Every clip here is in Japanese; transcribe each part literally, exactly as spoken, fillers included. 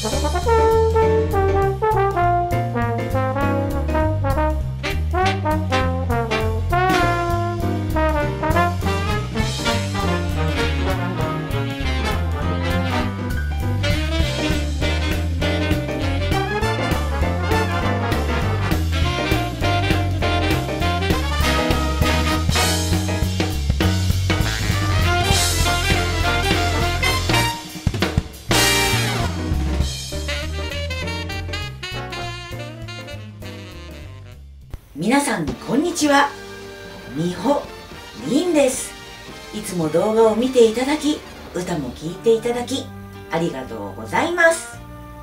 皆さんこんにちは、みほりんです。いつも動画を見ていただき、歌も聴いていただきありがとうございます。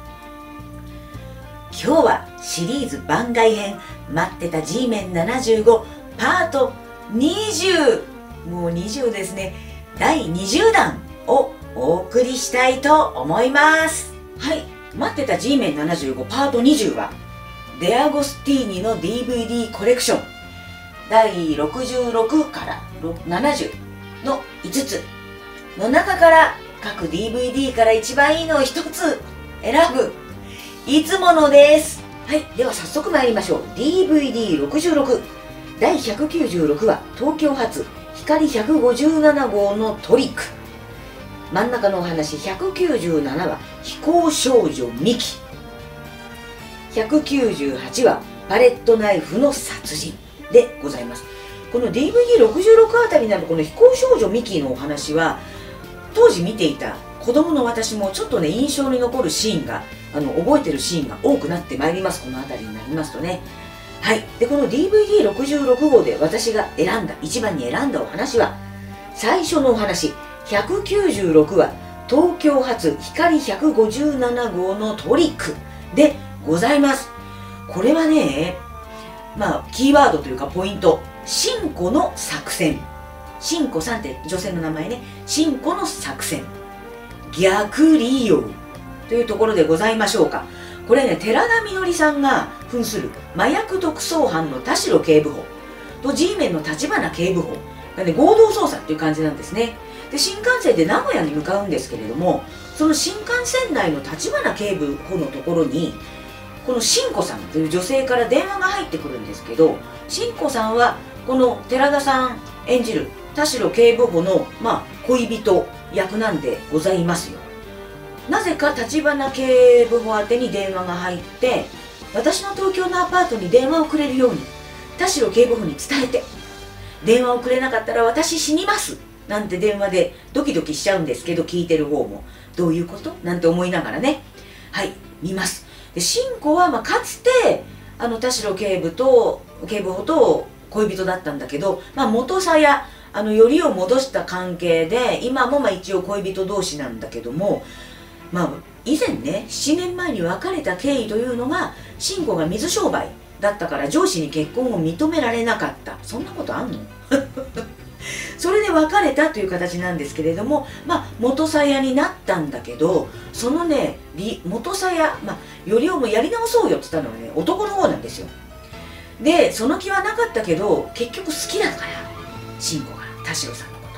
今日はシリーズ番外編待ってた G メンななじゅうごパートにじゅう、もうにじゅうですね、だいにじゅうだんをお送りしたいと思います。はい、待ってた G メンななじゅうごパートにじゅうはデアゴスティーニの ディーブイディー コレクションだいろくじゅうろくからななじゅうのいつつの中から各 ディーブイディー から一番いいのをひとつ選ぶいつものです。はい、では早速参りましょう。 ディーブイディーろくじゅうろく だいひゃくきゅうじゅうろくは東京発光ひゃくごじゅうなな号のトリック。真ん中のお話ひゃくきゅうじゅうななは飛行少女ミキ、ひゃくきゅうじゅうはちはパレットナイフの殺人でございます。この ディーブイディーろくじゅうろく あたりなどこの飛行少女ミキのお話は当時見ていた子供の私もちょっとね印象に残るシーンがあの覚えてるシーンが多くなってまいります。このあたりになりますとね。はい。でこの ディーブイディーろくじゅうろく 号で私が選んだ一番に選んだお話は最初のお話ひゃくきゅうじゅうろくは東京発光ひゃくごじゅうなな号のトリックでございます。これはね、まあキーワードというかポイント、新子の作戦。新子さんって女性の名前ね。新子の作戦、逆利用というところでございましょうか。これね、寺田みのりさんが扮する麻薬特捜班の田代警部補と G メンの立花警部補がね合同捜査っていう感じなんですね。で新幹線で名古屋に向かうんですけれども、その新幹線内の立花警部補のところにこの新子さんという女性から電話が入ってくるんですけど、新子さんはこの寺田さん演じる田代警部補の、まあ、恋人役なんでございますよ。なぜか立花警部補宛てに電話が入って、私の東京のアパートに電話をくれるように田代警部補に伝えて、電話をくれなかったら私死にますなんて電話でドキドキしちゃうんですけど、聞いてる方もどういうことなんて思いながらね、はい見ます。で新子は、まあ、かつてあの田代警部と警部補と恋人だったんだけど、まあ、元さやあのよりを戻した関係で今もまあ一応恋人同士なんだけども、まあ、以前ねしちねんまえに別れた経緯というのが、新子が水商売だったから上司に結婚を認められなかった、そんなことあんのそれで別れたという形なんですけれども、まあ元さやになったんだけど、そのね元さや、まあ、よりをもやり直そうよって言ったのはね男の方なんですよ。でその気はなかったけど結局好きだから新子が田代さんのこと、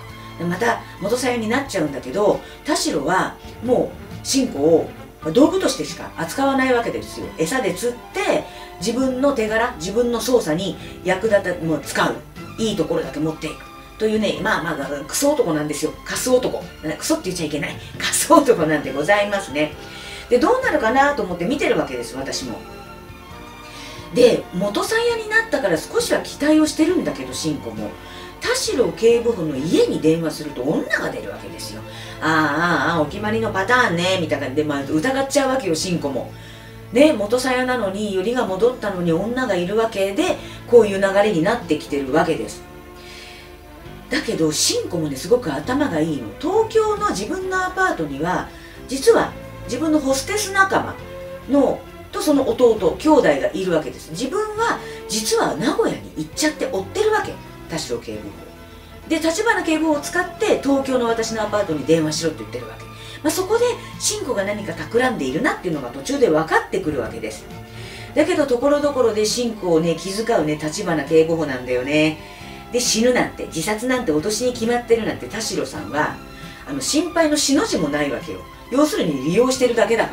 また元さやになっちゃうんだけど、田代はもう新子を道具としてしか扱わないわけですよ。餌で釣って自分の手柄、自分の捜査に役立てもう使う、いいところだけ持っていくというね、まあまあクソ男なんですよ。カス男、クソって言っちゃいけない、カス男なんでございますね。でどうなるかなと思って見てるわけです私も。で元さやになったから少しは期待をしてるんだけど、新子も田代警部補の家に電話すると女が出るわけですよ。ああああお決まりのパターンねみたいな感じで、まあ、疑っちゃうわけよ新子も。ね、元さやなのによりが戻ったのに女がいるわけで、こういう流れになってきてるわけです。だけど新子もねすごく頭がいいの。東京の自分のアパートには実は自分のホステス仲間のとその弟兄弟がいるわけです。自分は実は名古屋に行っちゃって追ってるわけ、田代警部補で。立花警部補を使って東京の私のアパートに電話しろって言ってるわけ。まあ、そこで新子が何か企んでいるなっていうのが途中で分かってくるわけです。だけどところどころで新子をね気遣うね立花警部補なんだよね。で死ぬなんて自殺なんて脅しに決まってるなんて田代さんはあの心配のしの字もないわけよ。要するに利用してるだけだから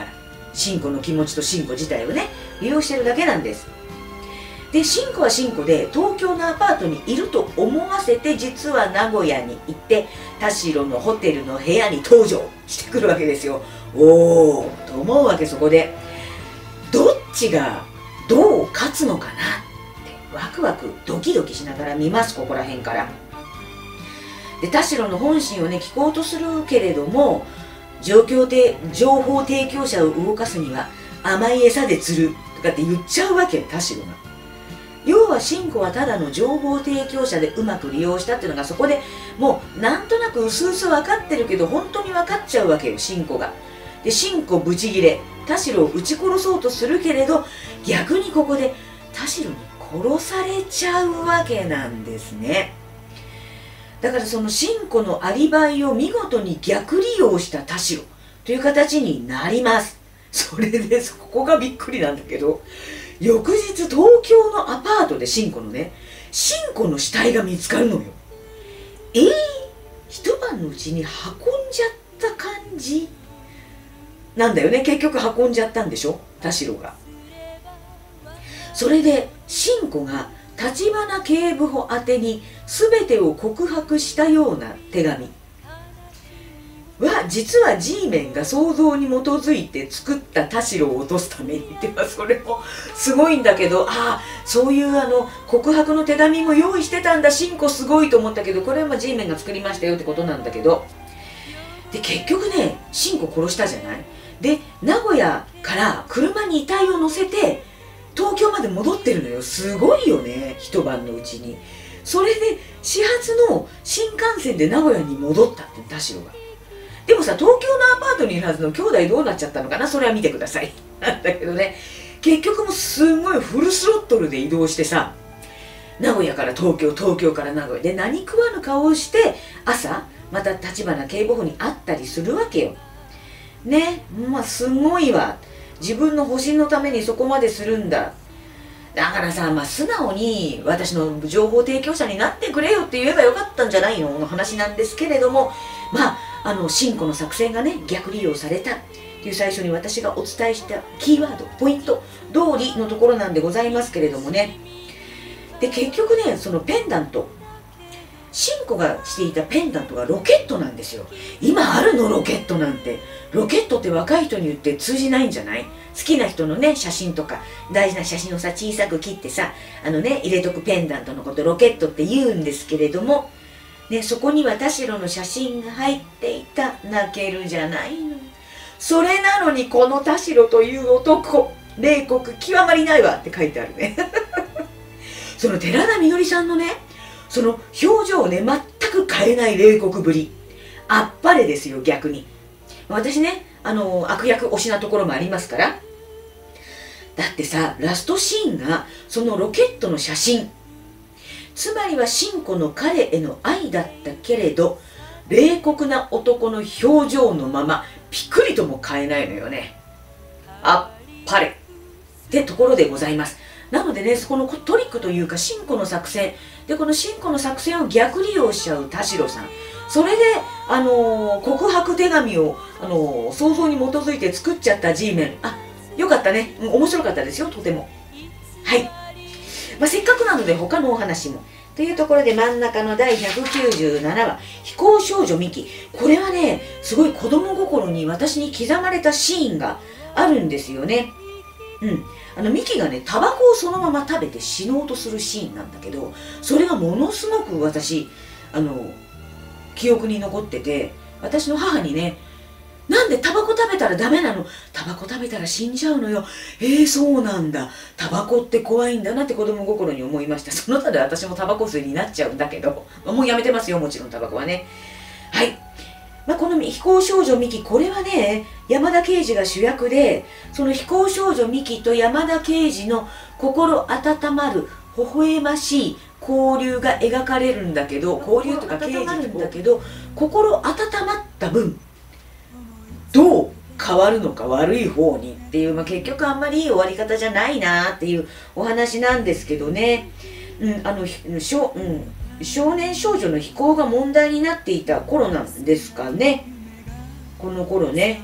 信子の気持ちと信子自体をね利用してるだけなんです。で信子は信子で東京のアパートにいると思わせて、実は名古屋に行って田代のホテルの部屋に登場してくるわけですよ。おーと思うわけ。そこでどっちがどう勝つのかなってワクワクドキドキしながら見ます。ここら辺からで田代の本心をね聞こうとするけれども、状況で情報提供者を動かすには甘い餌で釣るとかって言っちゃうわけ、田代が。要は信子はただの情報提供者でうまく利用したっていうのがそこでもうなんとなくうすうす分かってるけど本当に分かっちゃうわけよ、信子が。で信子ブチギレ、田代を撃ち殺そうとするけれど逆にここで田代に殺されちゃうわけなんですね。だからその信子のアリバイを見事に逆利用した田代という形になります。それでここがびっくりなんだけど、翌日東京のアパートで信子のね信子の死体が見つかるのよ。えー、一晩のうちに運んじゃった感じなんだよね。結局運んじゃったんでしょ、田代が。それで信子が立花警部補宛てに全てを告白したような手紙は実は G メンが想像に基づいて作った田代を落とすためにって、それもすごいんだけど、ああそういうあの告白の手紙も用意してたんだ、信子すごいと思ったけど、これはまあ G メンが作りましたよってことなんだけど、で結局ね信子殺したじゃない。で名古屋から車に遺体を乗せて東京まで戻ってるのよ。すごいよね、一晩のうちに。それで始発の新幹線で名古屋に戻ったって田代が。でもさ、東京のアパートにいるはずの兄弟どうなっちゃったのかな、それは見てくださいなんだけどね、結局もうすごいフルスロットルで移動してさ、名古屋から東京、東京から名古屋で何食わぬ顔をして朝また立花警部補に会ったりするわけよね。まあすごいわ、自分の保身のためにそこまでするんだ。だからさ、まあ、素直に私の情報提供者になってくれよって言えばよかったんじゃないのの話なんですけれども、まああの信子の作戦がね逆利用されたっていう最初に私がお伝えしたキーワードポイント通りのところなんでございますけれどもね。で結局ねそのペンダント、信子がしていたペンダントがロケットなんですよ。今あるのロケットなんて。ロケットって若い人に言って通じないんじゃない？好きな人のね写真とか大事な写真をさ小さく切ってさあのね入れとくペンダントのことロケットって言うんですけれども、ね、そこには田代の写真が入っていた。泣けるじゃないの。それなのにこの田代という男冷酷極まりないわって書いてあるねその寺田みのりさんのねその表情をね全く変えない冷酷ぶり、あっぱれですよ。逆に私ねあの悪役推しなところもありますから。だってさラストシーンがそのロケットの写真、つまりは信子の彼への愛だったけれど冷酷な男の表情のままピクリとも変えないのよね。あっぱれってところでございます。なのでねこのトリックというか信子の作戦で、この信子の作戦を逆利用しちゃう田代さん、それで、あのー、告白手紙を、あのー、想像に基づいて作っちゃった G メン、あよかったね、うん、面白かったですよ、とても。はい、まあ、せっかくなので他のお話もというところで、真ん中のだいひゃくきゅうじゅうななわ「飛行少女ミキ」、これはねすごい子供心に私に刻まれたシーンがあるんですよね。うん、あのミキがねタバコをそのまま食べて死のうとするシーンなんだけど、それがものすごく私あの記憶に残ってて、私の母にね「なんでタバコ食べたらダメなの？タバコ食べたら死んじゃうのよ。えー、そうなんだ。タバコって怖いんだな」って子供心に思いました。その他で私もタバコ吸いになっちゃうんだけど、もうやめてますよ、もちろんタバコはね。はい、まあ、この飛行少女ミキ、これはね山田圭司が主役で、その飛行少女ミキと山田圭司の心温まる微笑ましい交流が描かれるんだけど、交流とか刑事なんだけど、心温まった分どう変わるのか悪い方にっていう、まあ、結局あんまりいい終わり方じゃないなっていうお話なんですけどね。うん、あの少、うん、少年少女の非行が問題になっていた頃なんですかね、この頃ね。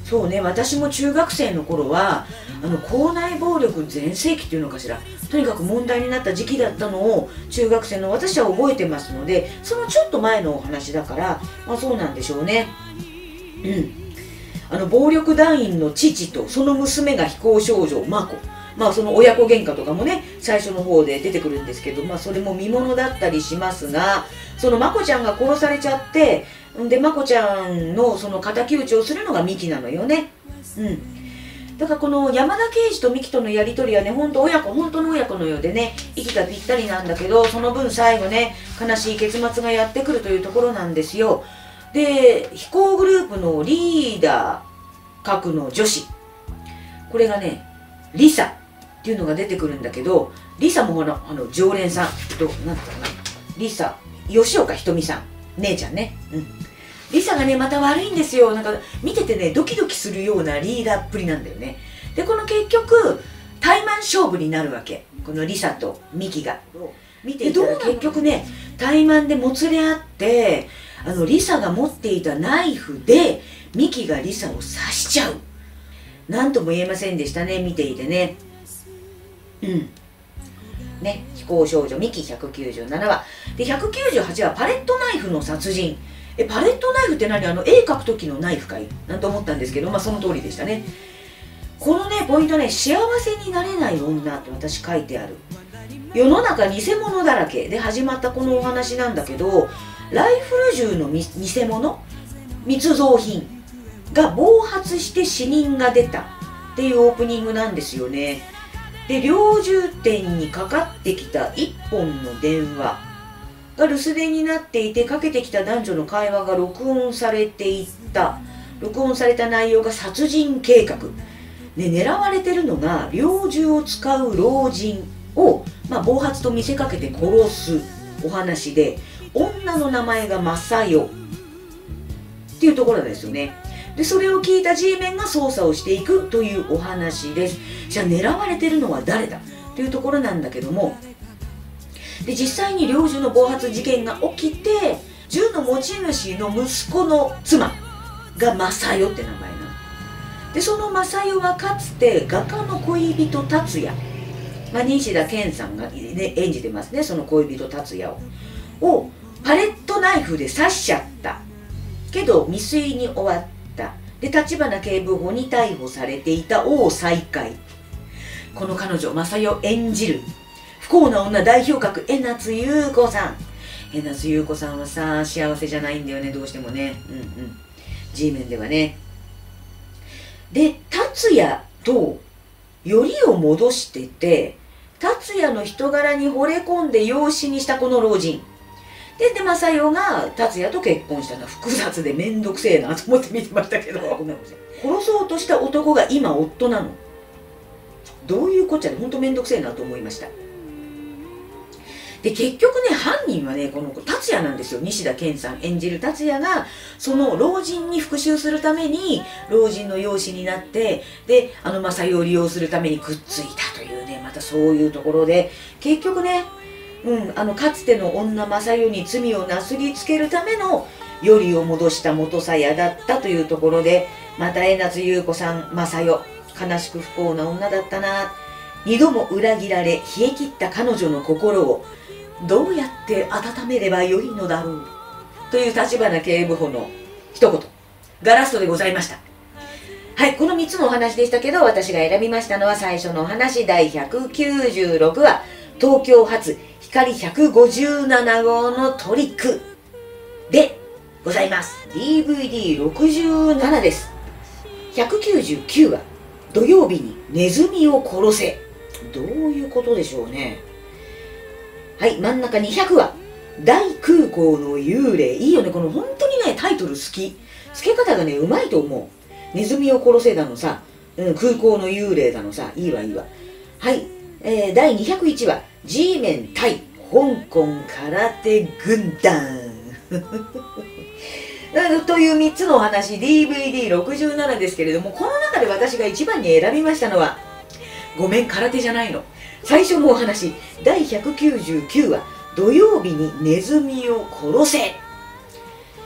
そうね、私も中学生の頃はあの校内暴力全盛期っていうのかしら、とにかく問題になった時期だったのを中学生の私は覚えてますので、そのちょっと前のお話だから、まあそうなんでしょうね。うん、あの暴力団員の父とその娘が非行少女真子、まあその親子喧嘩とかもね最初の方で出てくるんですけど、まあそれも見ものだったりしますが、その真子ちゃんが殺されちゃって、で真子ちゃんのその敵討ちをするのがミキなのよね。うんだからこの山田刑事とミキとのやり取りはね、本当親子、本当の親子のようでね、息がぴったりなんだけど、その分最後ね、悲しい結末がやってくるというところなんですよ。で、非行グループのリーダー格の女子、これがね、リサっていうのが出てくるんだけど、リサもほら、あの常連さん、どうなんだったかな、リサ、吉岡ひとみさん、姉ちゃんね。うんリサがね、また悪いんですよ。なんか、見ててね、ドキドキするようなリーダーっぷりなんだよね。で、この結局、タイマン勝負になるわけ。このリサとミキが。見ていたら結局ね、タイマンでもつれ合って、あの、リサが持っていたナイフで、ミキがリサを刺しちゃう。なんとも言えませんでしたね、見ていてね。うん。ね、非行少女ミキひゃくきゅうじゅうななわ。で、ひゃくきゅうじゅうはちはパレットナイフの殺人。え、パレットナイフって何？あの絵描く時のナイフかいなんて思ったんですけど、まあその通りでしたね。このね、ポイントね、幸せになれない女って私書いてある。世の中偽物だらけで始まったこのお話なんだけど、ライフル銃の偽物、密造品が暴発して死人が出たっていうオープニングなんですよね。で、猟銃店にかかってきた一本の電話が留守電になっていて、かけてきた男女の会話が録音されていった。録音された内容が殺人計画。ね、狙われてるのが猟銃を使う老人を、まあ、暴発と見せかけて殺すお話で、女の名前がマサヨっていうところですよね。で、それを聞いた G メンが捜査をしていくというお話です。じゃあ狙われてるのは誰だというところなんだけども、で実際に猟銃の暴発事件が起きて、銃の持ち主の息子の妻がマサヨって名前なの。でそのマサヨはかつて画家の恋人達也、まあ、西田健さんが、ね、演じてますね、その恋人達也ををパレットナイフで刺しちゃったけど未遂に終わった。で立花警部補に逮捕されていた王再会。この彼女マサヨ演じる不幸な女代表格江夏優子さん。江夏優子さんはさ、幸せじゃないんだよね、どうしてもね。うんうん。G メンではね。で、達也とよりを戻してて、達也の人柄に惚れ込んで養子にしたこの老人。で、で、正代が達也と結婚したのは複雑でめんどくせえなと思って見てましたけど。ごめんなさい。殺そうとした男が今夫なの。どういうこっちゃで、ほんとめんどくせえなと思いました。で結局ね、犯人はね、この達也なんですよ。西田健さん演じる達也がその老人に復讐するために老人の養子になって、であの正代を利用するためにくっついたというね、またそういうところで結局ね、うん、あのかつての女正代に罪をなすりつけるためのよりを戻した元さやだったというところで、また江夏優子さん正代、悲しく不幸な女だったな。二度も裏切られ冷え切った彼女の心をどうやって温めればよいのだろうという立花警部補の一言がラストでございました。はい、このみっつのお話でしたけど、私が選びましたのは最初のお話、だいひゃくきゅうじゅうろくわ、東京発光ひゃくごじゅうななごうのトリックでございます。 ディーブイディーろくじゅうなな です。ひゃくきゅうじゅうきゅうわ、土曜日にネズミを殺せ。どういうことでしょうね。はい、真ん中にひゃくわ、大空港の幽霊。いいよね、この本当にね、タイトル好き。付け方がね、うまいと思う。ネズミを殺せだのさ、うん、空港の幽霊だのさ、いいわいいわ。はい、えー、だいにひゃくいちわ、G メン対香港空手軍団。というみっつのお話、ディーブイディーろくじゅうなな ですけれども、この中で私が一番に選びましたのは、ごめん、空手じゃないの。最初のお話、だいひゃくきゅうじゅうきゅうわ、土曜日にネズミを殺せ。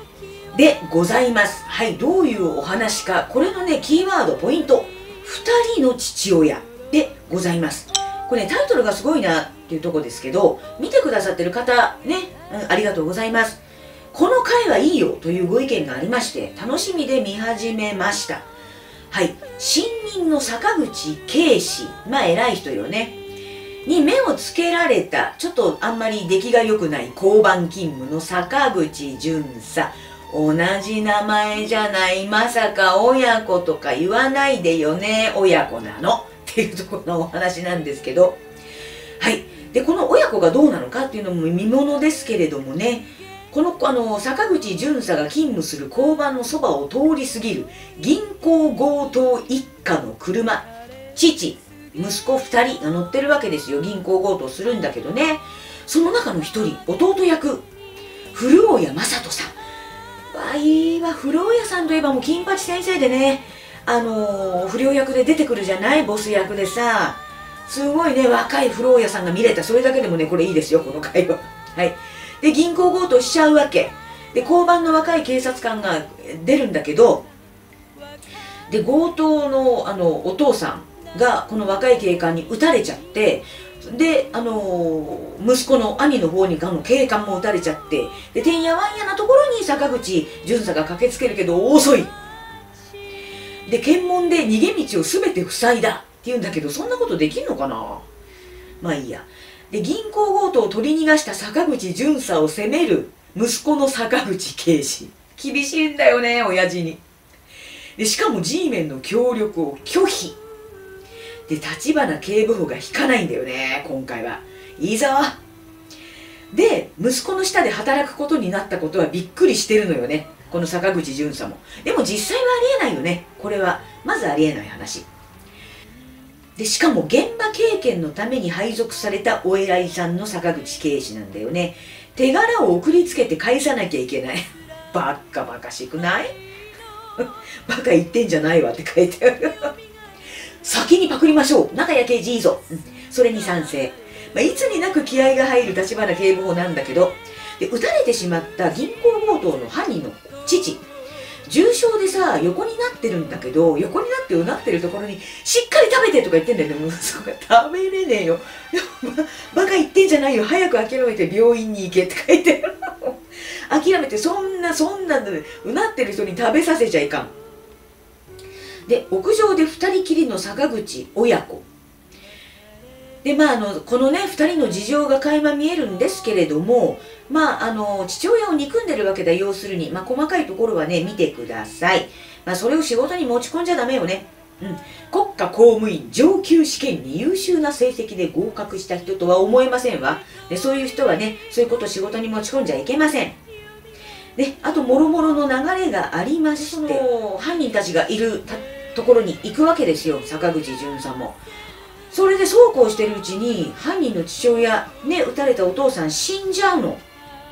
でございます。はい、どういうお話か、これのね、キーワード、ポイント、ふたりの父親でございます。これね、タイトルがすごいなっていうとこですけど、見てくださってる方、ね、うん、ありがとうございます。この回はいいよというご意見がありまして、楽しみで見始めました。はい、新任の坂口圭氏、まあ偉い人よね。に目をつけられた、ちょっとあんまり出来が良くない交番勤務の坂口巡査。同じ名前じゃない、まさか親子とか言わないでよね、親子なのっていうところのお話なんですけど、はい。で、この親子がどうなのかっていうのも見ものですけれどもね、この、あの、坂口巡査が勤務する交番のそばを通り過ぎる銀行強盗一家の車、父、息子二人が乗ってるわけですよ。銀行強盗するんだけどね。その中の一人、弟役、古尾谷正人さん。わいいわ、古尾谷さんといえばもう金八先生でね、あのー、不良役で出てくるじゃない、ボス役でさ。すごいね、若い古尾谷さんが見れた。それだけでもね、これいいですよ、この回は。はい。で、銀行強盗しちゃうわけ。で、交番の若い警察官が出るんだけど、で、強盗の、あの、お父さんが、この若い警官に撃たれちゃって、で、あのー、息子の兄の方にあの警官も撃たれちゃって、で、てんやわんやなところに坂口巡査が駆けつけるけど、遅い。で、検問で逃げ道を全て塞いだって言うんだけど、そんなことできんのかな。まあいいや。で、銀行強盗を取り逃がした坂口巡査を責める息子の坂口圭氏。厳しいんだよね、親父に。で、しかも G メンの協力を拒否。で、立花警部補が引かないんだよね、今回は。いいぞ。で、息子の下で働くことになったことはびっくりしてるのよね。この坂口巡査も。でも実際はありえないよね。これは、まずありえない話。で、しかも現場経験のために配属されたお偉いさんの坂口圭氏なんだよね。手柄を送りつけて返さなきゃいけない。バッカバカしくないバカ言ってんじゃないわって書いてある。先にパクりましょう。中谷刑事いいぞ。うん、それに賛成。まあ、いつになく気合が入る立花警部補なんだけど、で、撃たれてしまった銀行強盗の犯人の父、重傷でさ、横になってるんだけど、横になってうなってるところに、しっかり食べてとか言ってんだよね。息子が食べれねえよ。バカ言ってんじゃないよ。早く諦めて病院に行けって書いてある。諦めて、そんな、そんな、うなってる人に食べさせちゃいかん。で、屋上で二人きりの坂口親子。で、まあ、あの、このね、二人の事情が垣間見えるんですけれども、まあ、あの、父親を憎んでるわけだ、要するに。まあ、細かいところはね、見てください。まあ、それを仕事に持ち込んじゃダメよね。うん。国家公務員上級試験に優秀な成績で合格した人とは思えませんわ。で、そういう人はね、そういうことを仕事に持ち込んじゃいけません。で、あと、もろもろの流れがありまして、犯人たちがいるところに行くわけですよ、坂口巡査も。それでそうこうしてるうちに、犯人の父親、ね、撃たれたお父さん死んじゃうの。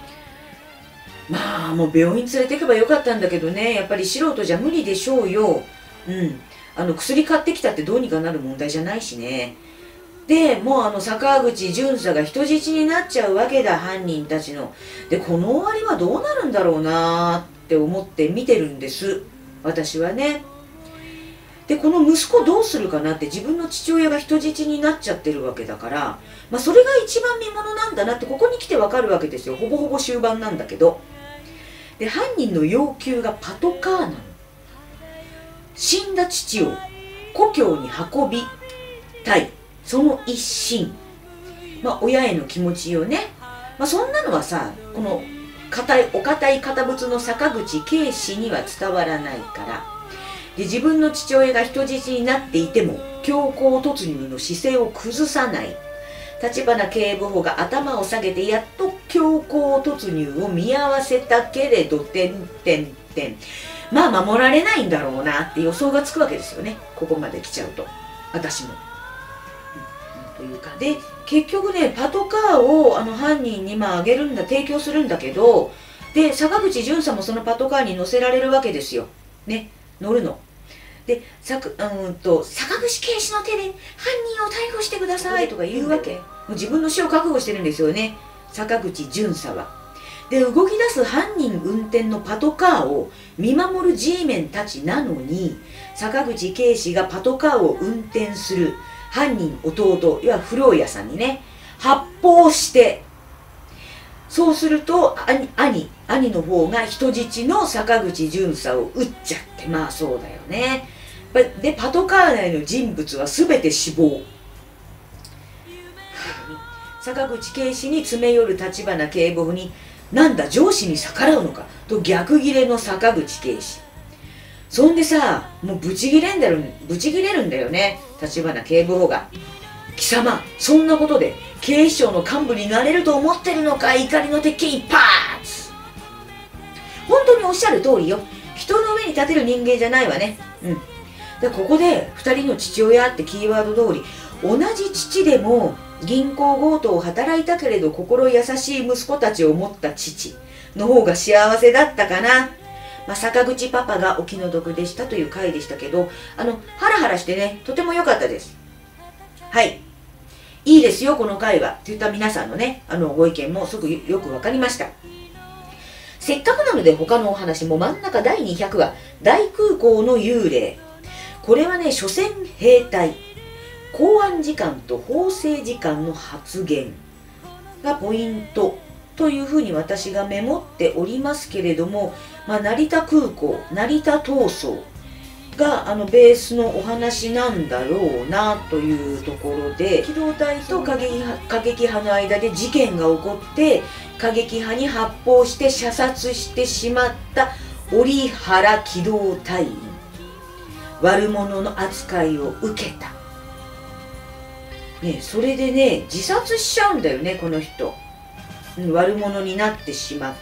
まあ、もう病院連れて行けばよかったんだけどね、やっぱり素人じゃ無理でしょうよ。うん。あの、薬買ってきたってどうにかなる問題じゃないしね。で、もうあの、坂口巡査が人質になっちゃうわけだ、犯人たちの。で、この終わりはどうなるんだろうなーって思って見てるんです。私はね。で、この息子どうするかなって、自分の父親が人質になっちゃってるわけだから、まあそれが一番見ものなんだなって、ここに来てわかるわけですよ。ほぼほぼ終盤なんだけど。で、犯人の要求がパトカーなの。死んだ父を故郷に運びたい。その一心。まあ親への気持ちよね。まあそんなのはさ、この固い、お堅い堅物の坂口圭氏には伝わらないから。で、自分の父親が人質になっていても強行突入の姿勢を崩さない。立花警部補が頭を下げてやっと強行突入を見合わせたけれど、てんてんてん。まあ守られないんだろうなって予想がつくわけですよね。ここまで来ちゃうと。私も。うん、というか。で、結局ね、パトカーをあの犯人にまああげるんだ、提供するんだけど、で、坂口巡査もそのパトカーに乗せられるわけですよ。ね。乗るの。で、さく、うんと、坂口圭氏の手で犯人を逮捕してくださいとか言うわけ。もう自分の死を覚悟してるんですよね。坂口巡査は。 で動き出す犯人運転のパトカーを見守る G メンたちなのに、坂口圭史がパトカーを運転する犯人弟、いわゆるフローヤさんにね発砲して、そうすると兄兄兄の方が人質の坂口巡査を撃っちゃって、まあそうだよね。でパトカー内の人物は全て死亡。坂口圭史に詰め寄る立花警部補に、なんだ上司に逆らうのかと逆ギレの坂口圭史。そんでさ、もうブチギレんだろ、ブチギレるんだよね、立花警部補が。貴様、そんなことで警視庁の幹部になれると思ってるのか、怒りの鉄拳一発。本当におっしゃる通りよ。人の上に立てる人間じゃないわね。うん。でここでふたりの父親ってキーワード通り、同じ父でも銀行強盗を働いたけれど心優しい息子たちを持った父の方が幸せだったかな。まあ、坂口パパがお気の毒でしたという回でしたけど、あのハラハラしてね、とても良かったです。はい、いいですよこの回はっていった皆さんのね、あのご意見もすごくよく分かりました。せっかくなので他のお話も、真ん中だいにひゃくわ大空港の幽霊。これはね、諸戦兵隊公安次官と法制次官の発言がポイントというふうに私がメモっておりますけれども、まあ、成田空港、成田闘争があのベースのお話なんだろうなというところで、機動隊と過激派、過激派の間で事件が起こって、過激派に発砲して射殺してしまった折原機動隊員、悪者の扱いを受けた。ね、それでね、自殺しちゃうんだよね、この人。うん、悪者になってしまって。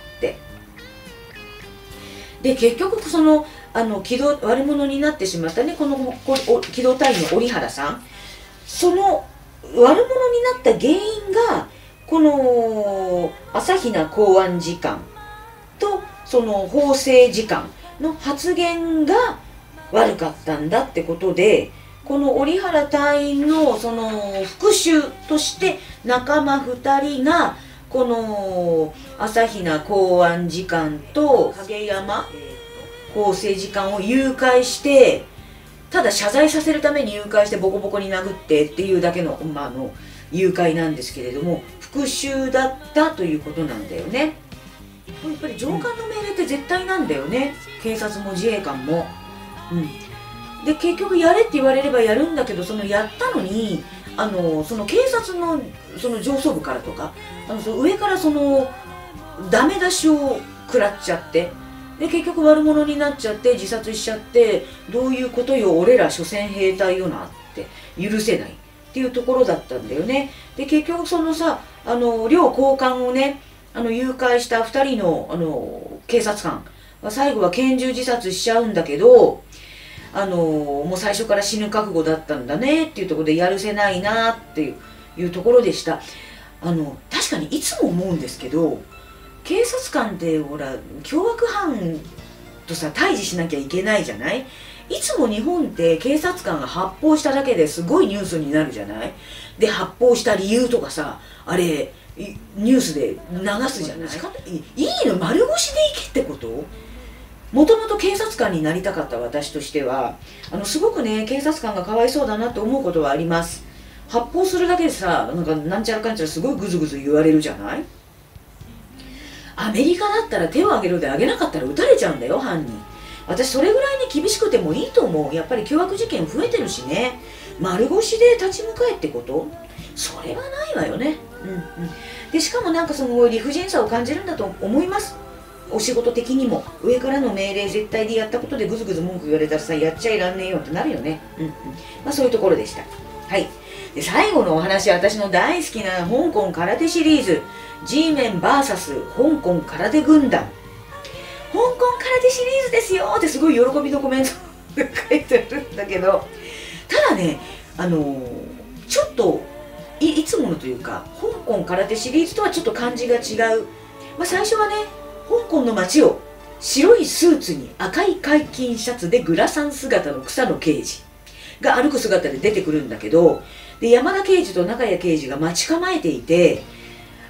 で、結局、その、あの、機動、悪者になってしまったね、このこ機動隊員の折原さん。その、悪者になった原因が、この、朝比奈公安次官と、その、法制次官の発言が悪かったんだってことで、この折原隊員のその復讐として仲間ふたりがこの朝比奈公安次官と影山法制次官を誘拐して、ただ謝罪させるために誘拐してボコボコに殴ってっていうだけの、まあ、あの誘拐なんですけれども、復讐だったということなんだよね。やっぱり上官の命令って絶対なんだよね、警察も自衛官も。うんで結局やれって言われればやるんだけど、そのやったのにあのその警察のその上層部からとか、あのその上からそのダメ出しを食らっちゃって、で結局悪者になっちゃって自殺しちゃって、どういうことよ俺ら諸戦兵隊よなって許せないっていうところだったんだよね。で結局そのさ、あの両高官をね、あの誘拐したふたりのあの警察官が最後は拳銃自殺しちゃうんだけど、あのもう最初から死ぬ覚悟だったんだねっていうところで、やるせないなっていう、いうところでした。あの確かにいつも思うんですけど、警察官ってほら凶悪犯とさ対峙しなきゃいけないじゃない。いつも日本って警察官が発砲しただけですごいニュースになるじゃない。で発砲した理由とかさ、あれニュースで流すじゃない。いいの丸腰でいけってこと。もともと警察官になりたかった私としては、あのすごくね警察官がかわいそうだなと思うことはあります。発砲するだけでさ、なんかなんちゃらかんちゃらすごいグズグズ言われるじゃない。アメリカだったら手を挙げろで挙げなかったら撃たれちゃうんだよ犯人。私それぐらいに厳しくてもいいと思う。やっぱり凶悪事件増えてるしね、丸腰で立ち向かえってこと、それはないわよね。うんうん。でしかもなんかその理不尽さを感じるんだと思います。お仕事的にも上からの命令絶対でやったことでグズグズ文句言われたらさ、やっちゃいらんねえよってなるよね。うんうん。まあそういうところでした。はい。で最後のお話は私の大好きな香港空手シリーズ G メン ブイエス 香港空手軍団。香港空手シリーズですよってすごい喜びのコメントが書いてあるんだけど、ただね、あのー、ちょっと い, いつものというか香港空手シリーズとはちょっと感じが違う。まあ最初はね、香港の街を白いスーツに赤い解禁シャツでグラサン姿の草野刑事が歩く姿で出てくるんだけど、で山田刑事と中谷刑事が待ち構えていて、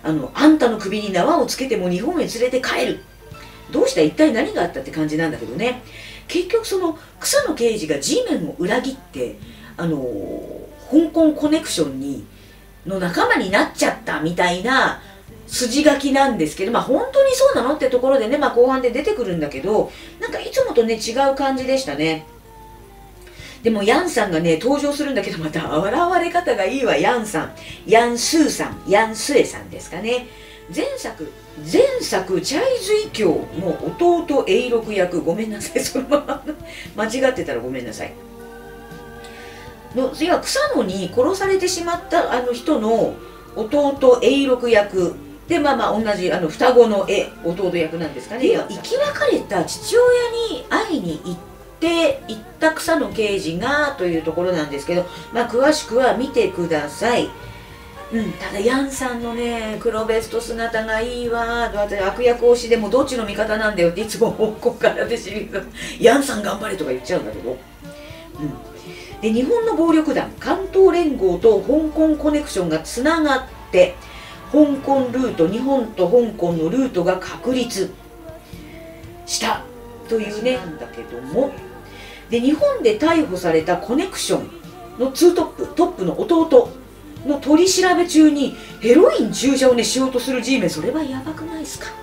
あのあんたの首に縄をつけても日本へ連れて帰る。どうした、一体何があったって感じなんだけどね。結局その草野刑事が G メンを裏切ってあの香港コネクションにの仲間になっちゃったみたいな筋書きなんですけど、まあ本当にそうなのってところでね、まあ後半で出てくるんだけど、なんかいつもとね違う感じでしたね。でもヤンさんがね登場するんだけど、また現れ方がいいわ。ヤンさん、ヤンスーさん、ヤンスエさんですかね。前作前作チャイズイ教の弟永禄役、ごめんなさい、そのまま間違ってたらごめんなさいの、いや草野に殺されてしまったあの人の弟永禄役で、まあまあ同じあの双子のえ弟役なんですかね。生き別れた父親に会いに行って行った草野刑事がというところなんですけど、まあ詳しくは見てください。うん、ただヤンさんのね黒ベスト姿がいいわ。私悪役推しでもどっちの味方なんだよっていつも香港からでシリーズヤンさん頑張れとか言っちゃうんだけど、うん、で日本の暴力団関東連合と香港コネクションがつながって香港ルート、日本と香港のルートが確立したというねなんだけども、で日本で逮捕されたコネクションのツートップトップの弟の取り調べ中にヘロイン注射をねしようとする G メン、それはやばくないですか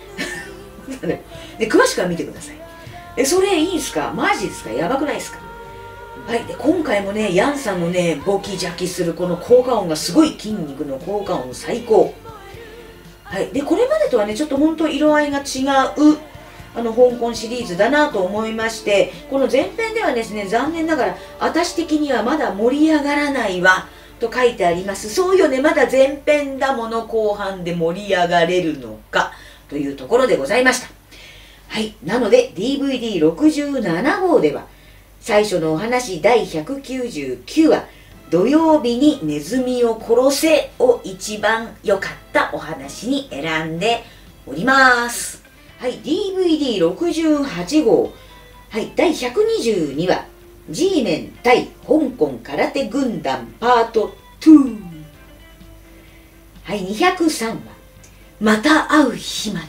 で詳しくは見てください。えそれいいんすか、マジですか、やばくないですか。はい、で今回もねヤンさんのねボキジャキするこの効果音がすごい、筋肉の効果音最高。はい、でこれまでとはねちょっと本当色合いが違うあの香港シリーズだなと思いまして、この前編ではですね残念ながら私的にはまだ盛り上がらないわと書いてあります。そうよね、まだ前編だもの、後半で盛り上がれるのかというところでございました。はい、なので ディーブイディーろくじゅうなな 号では最初のお話だいひゃくきゅうじゅうきゅうわ土曜日にネズミを殺せを一番良かったお話に選んでおります。はい、ディーブイディーろくじゅうはち 号、はい、だいひゃくにじゅうにわ G メン対香港空手軍団パートに。はい、にひゃくさんわまた会う日まで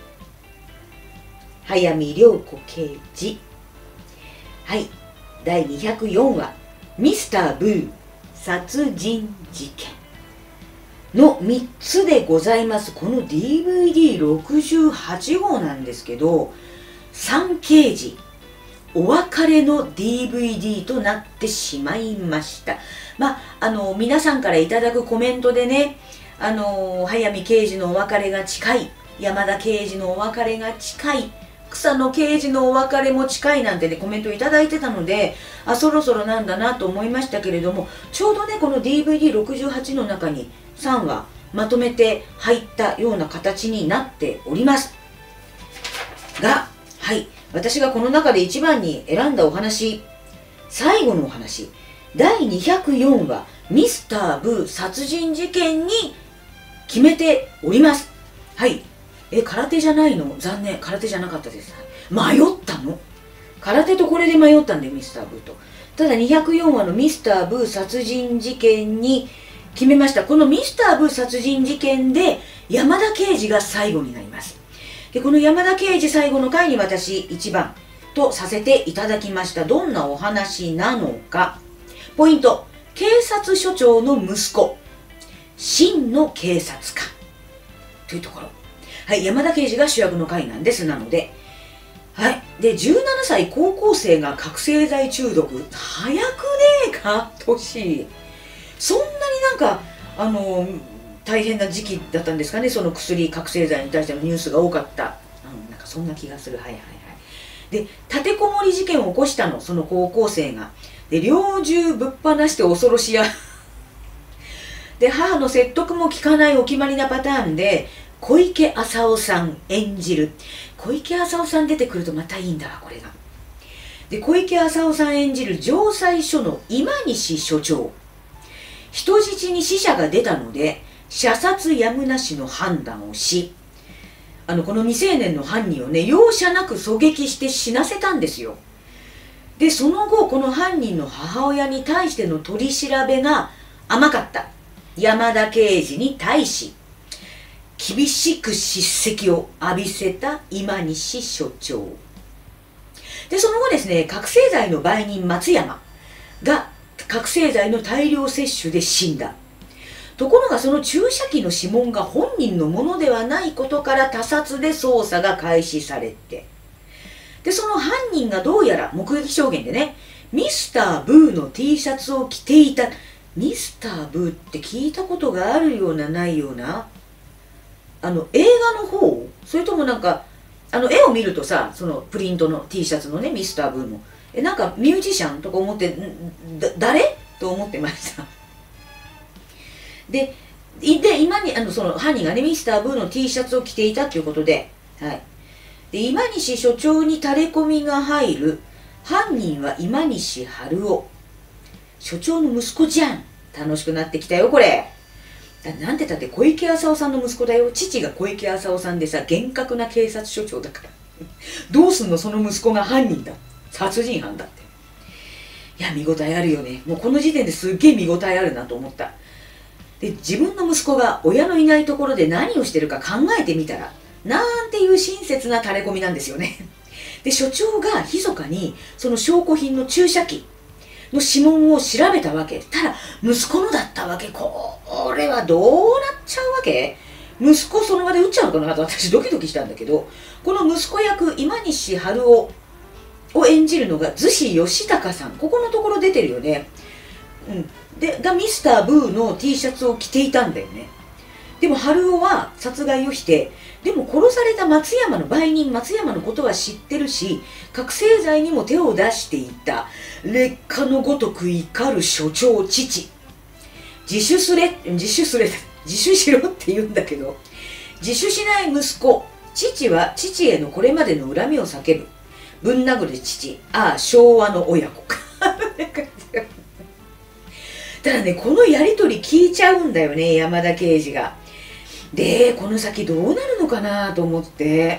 早見涼子刑事。はい、だいにひゃくよんわミスターブー殺人事件のみっつでございます。この ディーブイディーろくじゅうはち 号なんですけど、さん刑事お別れの ディーブイディー となってしまいました。まあ、あの皆さんからいただくコメントでね、あの早見刑事のお別れが近い、山田刑事のお別れが近い、草野刑事のお別れも近いなんてねコメントいただいてたので、あそろそろなんだなと思いましたけれども、ちょうどねこの ディーブイディーろくじゅうはち の中にさんわまとめて入ったような形になっておりますが、はい、私がこの中で一番に選んだお話、最後のお話だいにひゃくよんわミスターブー殺人事件に決めております。はい、え空手じゃないの、残念、空手じゃなかったです。迷ったの、空手とこれで迷ったんでミスターブーと。ただにひゃくよんわのミスターブー殺人事件に決めました。このミスターブー殺人事件で山田刑事が最後になります。でこの山田刑事最後の回に私いちばんとさせていただきました。どんなお話なのか。ポイント、警察署長の息子真の警察官というところ。はい、山田刑事が主役の回なんです。なので、はい、でじゅうななさい高校生が覚醒剤中毒、早くねえか年、そんなになんかあの大変な時期だったんですかね、その薬覚醒剤に対してのニュースが多かった、うん、なんかそんな気がする。はいはいはい。で立てこもり事件を起こしたの、その高校生が。で猟銃ぶっ放して恐ろしやで母の説得も効かないお決まりなパターンで小池浅尾さん演じる、小池浅尾さん出てくるとまたいいんだわこれが。で小池浅尾さん演じる城西署の今西署長、人質に死者が出たので射殺やむなしの判断をし、あのこの未成年の犯人をね容赦なく狙撃して死なせたんですよ。でその後この犯人の母親に対しての取り調べが甘かった山田刑事に対し、 厳しく叱責を浴びせた今西所長で、その後ですね、覚醒剤の売人松山が覚醒剤の大量摂取で死んだ。ところがその注射器の指紋が本人のものではないことから他殺で捜査が開始されて、でその犯人がどうやら目撃証言でね、ミスターブーの T シャツを着ていた。ミスターブーって聞いたことがあるようなないような、あの映画の方、それともなんかあの絵を見るとさ、そのプリントの T シャツのね、ミスターブーのえなんかミュージシャンとか思って、だ誰と思ってましたでで今にあのその犯人がね、ミスターブーの T シャツを着ていたということで、はい、で今西所長にタレコミが入る。犯人は今西春夫、所長の息子じゃん。楽しくなってきたよこれ。だなんてたって小池浅尾さんの息子だよ。父が小池浅尾さんでさ、厳格な警察署長だからどうすんの、その息子が犯人だ、殺人犯だって。いや見応えあるよね。もうこの時点ですっげえ見応えあるなと思った。で自分の息子が親のいないところで何をしてるか考えてみたら、なんていう親切なタレコミなんですよね。で所長が密かにその証拠品の注射器の指紋を調べたわけ。ただ息子のだったわけ。これはどうなっちゃうわけ。息子その場で撃っちゃうのかなと私ドキドキしたんだけど、この息子役今西春夫を演じるのが逗子義孝さん。ここのところ出てるよね。うん、でがミスターブーの T シャツを着ていたんだよね。でも春夫は殺害を否定。でも殺された松山の売人松山のことは知ってるし、覚醒剤にも手を出していた。劣化のごとく怒る所長父。自首すれ自首すれ自首しろって言うんだけど、自首しない息子。父は父へのこれまでの恨みを叫ぶ。ぶん殴る父。ああ昭和の親子かただね、このやりとり聞いちゃうんだよね、山田刑事が。でこの先どうなるのかなと思って、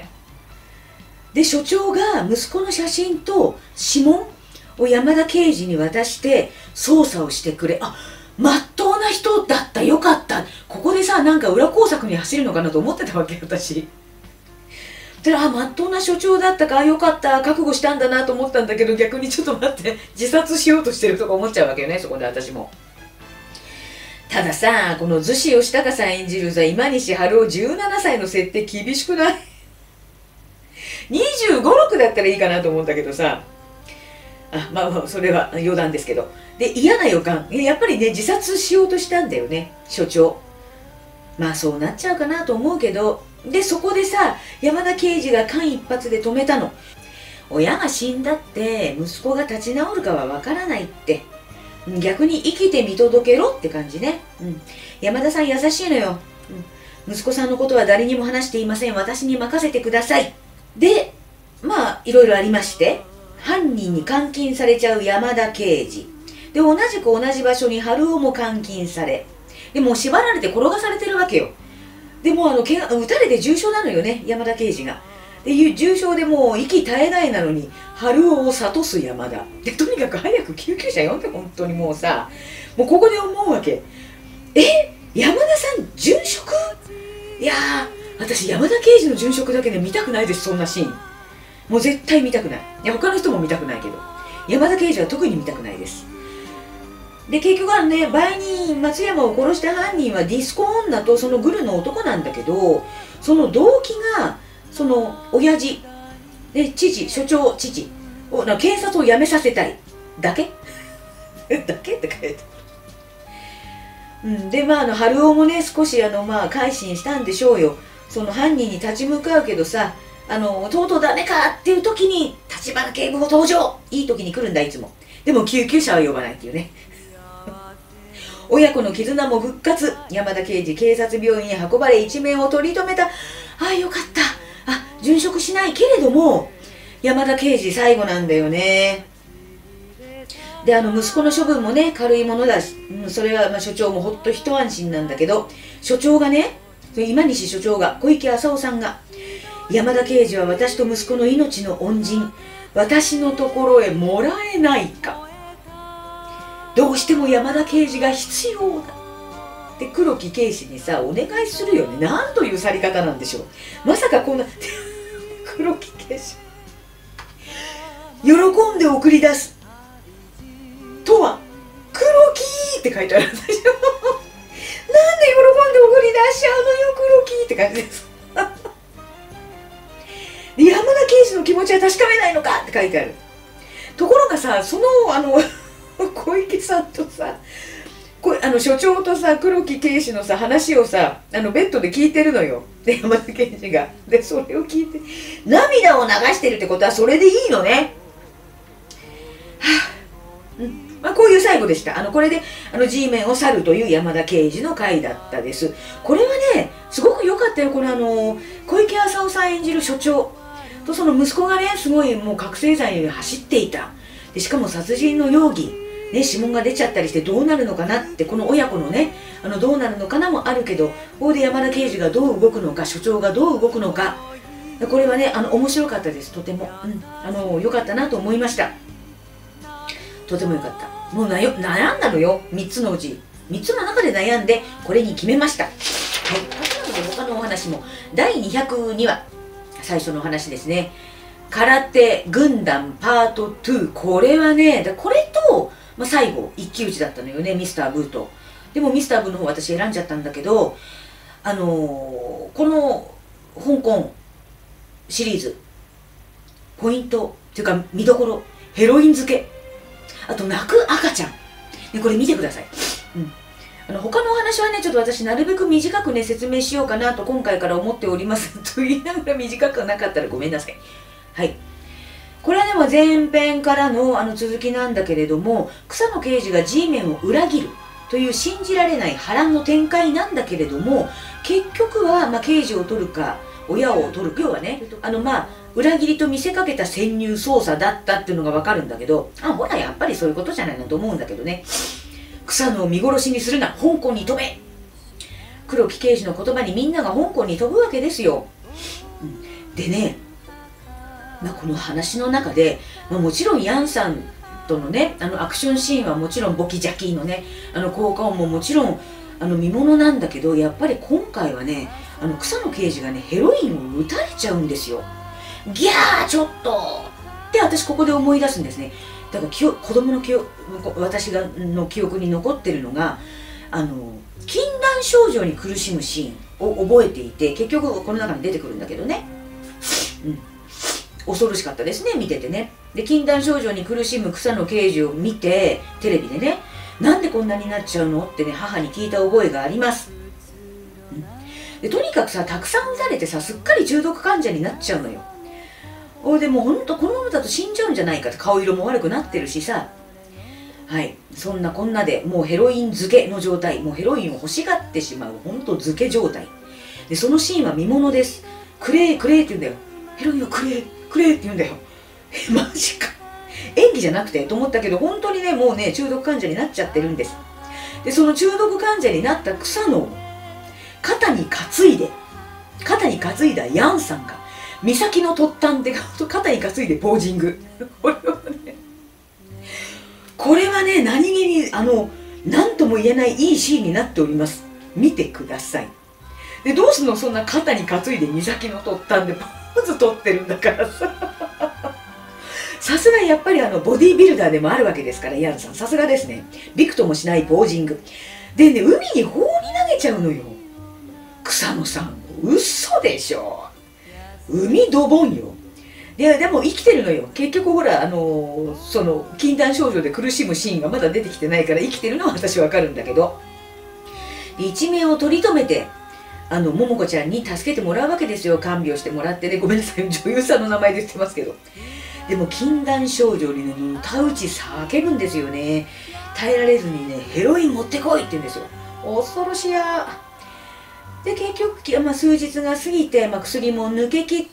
で所長が息子の写真と指紋を山田刑事に渡して捜査をしてくれ。あ、まっとうな人だった、よかった。ここでさ、なんか裏工作に走るのかなと思ってたわけ私。であ、まっとうな所長だったか、よかった、覚悟したんだなと思ったんだけど、逆にちょっと待って、自殺しようとしてるとか思っちゃうわけよね、そこで私も。たださ、この逗子義孝さん演じるさ、今西春夫じゅうななさいの設定厳しくないにじゅうご、ろくだったらいいかなと思うんだけどさ、あ、まあまあそれは余談ですけど、で嫌な予感。やっぱりね、自殺しようとしたんだよね、所長。まあそうなっちゃうかなと思うけど、でそこでさ、山田刑事が間一髪で止めたの。親が死んだって息子が立ち直るかはわからないって、逆に生きて見届けろって感じね。うん、山田さん優しいのよ、うん。息子さんのことは誰にも話していません。私に任せてください。で、まあいろいろありまして、犯人に監禁されちゃう山田刑事。で、同じく同じ場所に春夫も監禁され、でもう縛られて転がされてるわけよ。でもうあの、けが撃たれて重傷なのよね、山田刑事が。で重傷でもう息絶えないなのに春夫を諭す山田で、とにかく早く救急車呼んで。本当にもうさ、もうここで思うわけ。え、山田さん殉職。いやー、私山田刑事の殉職だけで見たくないです。そんなシーンもう絶対見たくない。いや他の人も見たくないけど、山田刑事は特に見たくないです。で結局はね、売人松山を殺した犯人はディスコ女とそのグルの男なんだけど、その動機がその親父で父、所長父を警察を辞めさせたいだけだけって書いてある。うん、でまああの春夫もね、少しあのまあ改心したんでしょうよ。その犯人に立ち向かうけどさ、あのとうとうダメかっていう時に立花警部補登場。いい時に来るんだいつも。でも救急車は呼ばないっていうね親子の絆も復活。山田刑事警察病院に運ばれ一命を取り留めた。ああよかった。あ、殉職しないけれども山田刑事最後なんだよね。であの息子の処分もね軽いものだし、うん、それはまあ所長もほっと一安心なんだけど、所長がね、今西所長が小池浅尾さんが、山田刑事は私と息子の命の恩人、私のところへもらえないか、どうしても山田刑事が必要だってで黒木啓司にさお願いするよね。なんという去り方なんでしょう。まさかこんな黒木啓司喜んで送り出すとは黒木って書いてあるんですよ。なんで喜んで送り出しちゃうのよ黒木って感じです。で山田啓司の気持ちは確かめないのかって書いてある。ところがさ、そのあの小池さんとさこあの所長とさ黒木啓司のさ話をさあのベッドで聞いてるのよ。で山田啓司がでそれを聞いて涙を流してるってことはそれでいいのね。はあ、うんまあ、こういう最後でした。あのこれであの G メンを去るという山田啓司の回だったです。これはねすごく良かったよ。これあの小池浅尾さん演じる所長とその息子がねすごいもう覚醒剤に走っていた。でしかも殺人の容疑ね、指紋が出ちゃったりしてどうなるのかなってこの親子のねあのどうなるのかなもあるけど、ここで山田啓司がどう動くのか所長がどう動くのか、これはねあの面白かったです。とても、うん、あの良かったなと思いました。とても良かった。もうなよ悩んだのよ。みっつのうちみっつの中で悩んでこれに決めました。はい、なので他のお話もだいにひゃくにわ最初のお話ですね。空手軍団パートに。これはねこれとまあ、最後一騎打ちだったのよね、ミスター・ブーと。でもミスター・ブーの方私選んじゃったんだけど、あのー、この香港シリーズポイントっていうか見どころ、ヘロイン漬け、あと泣く赤ちゃん、ね、これ見てください。うん、あの他のお話はねちょっと私なるべく短くね説明しようかなと今回から思っておりますと言いながら短くなかったらごめんなさい。はい、これはでも前編からのあの続きなんだけれども、草野刑事が G メンを裏切るという信じられない波乱の展開なんだけれども、結局はまあ刑事を取るか親を取るか、要はねあのまあ裏切りと見せかけた潜入捜査だったっていうのが分かるんだけど、あほらやっぱりそういうことじゃないなと思うんだけどね。草野を見殺しにするな、香港に飛べ、黒木刑事の言葉にみんなが香港に飛ぶわけですよ。うん、でねまあ、この話の中で、まあ、もちろんヤンさんとのねあのアクションシーンはもちろんボキジャキーのねあの効果音ももちろんあの見ものなんだけど、やっぱり今回はねあの草野刑事がねヘロインを撃たれちゃうんですよ。ギャーちょっとって私ここで思い出すんですね。だから子供の記憶、私がの記憶に残ってるのがあの禁断症状に苦しむシーンを覚えていて、結局この中に出てくるんだけどね、うん恐ろしかったですね見ててね。で禁断症状に苦しむ草野刑事を見てテレビでね、なんでこんなになっちゃうのってね母に聞いた覚えがあります。うん、でとにかくさたくさん打たれてさすっかり中毒患者になっちゃうのよ。おでもうほんとこのままだと死んじゃうんじゃないかって、顔色も悪くなってるしさ。はい、そんなこんなでもうヘロイン漬けの状態、もうヘロインを欲しがってしまうほんと漬け状態で、そのシーンは見ものです。くれーくれーって言うんだよ。ヘロインをくれーくれーって言うんだよ。えマジか演技じゃなくてと思ったけど、本当にねもうね中毒患者になっちゃってるんです。でその中毒患者になった草野を肩に担いで肩に担いだヤンさんが岬の突端で肩に担いでポージングこれはねこれはね何気にあの何とも言えないいいシーンになっております。見てください。でどうすんの、そんな肩に担いで岬の突端でポーズ取ってるんだからささすがやっぱりあのボディービルダーでもあるわけですから、ヤンさんさすがですね。びくともしないポージングでね、海に放り投げちゃうのよ草野さん。嘘でしょ、海ドボンよ。ででも生きてるのよ結局。ほらあのー、その禁断症状で苦しむシーンがまだ出てきてないから生きてるのは私わかるんだけど、で一命を取り留めてあの桃子ちゃんに助けてもらうわけですよ。看病してもらってね、ごめんなさい女優さんの名前で言ってますけど、でも禁断症状にね田打ち叫ぶんですよね。耐えられずにねヘロイン持ってこいって言うんですよ。恐ろしや。で結局、まあ、数日が過ぎて、まあ、薬も抜けきって、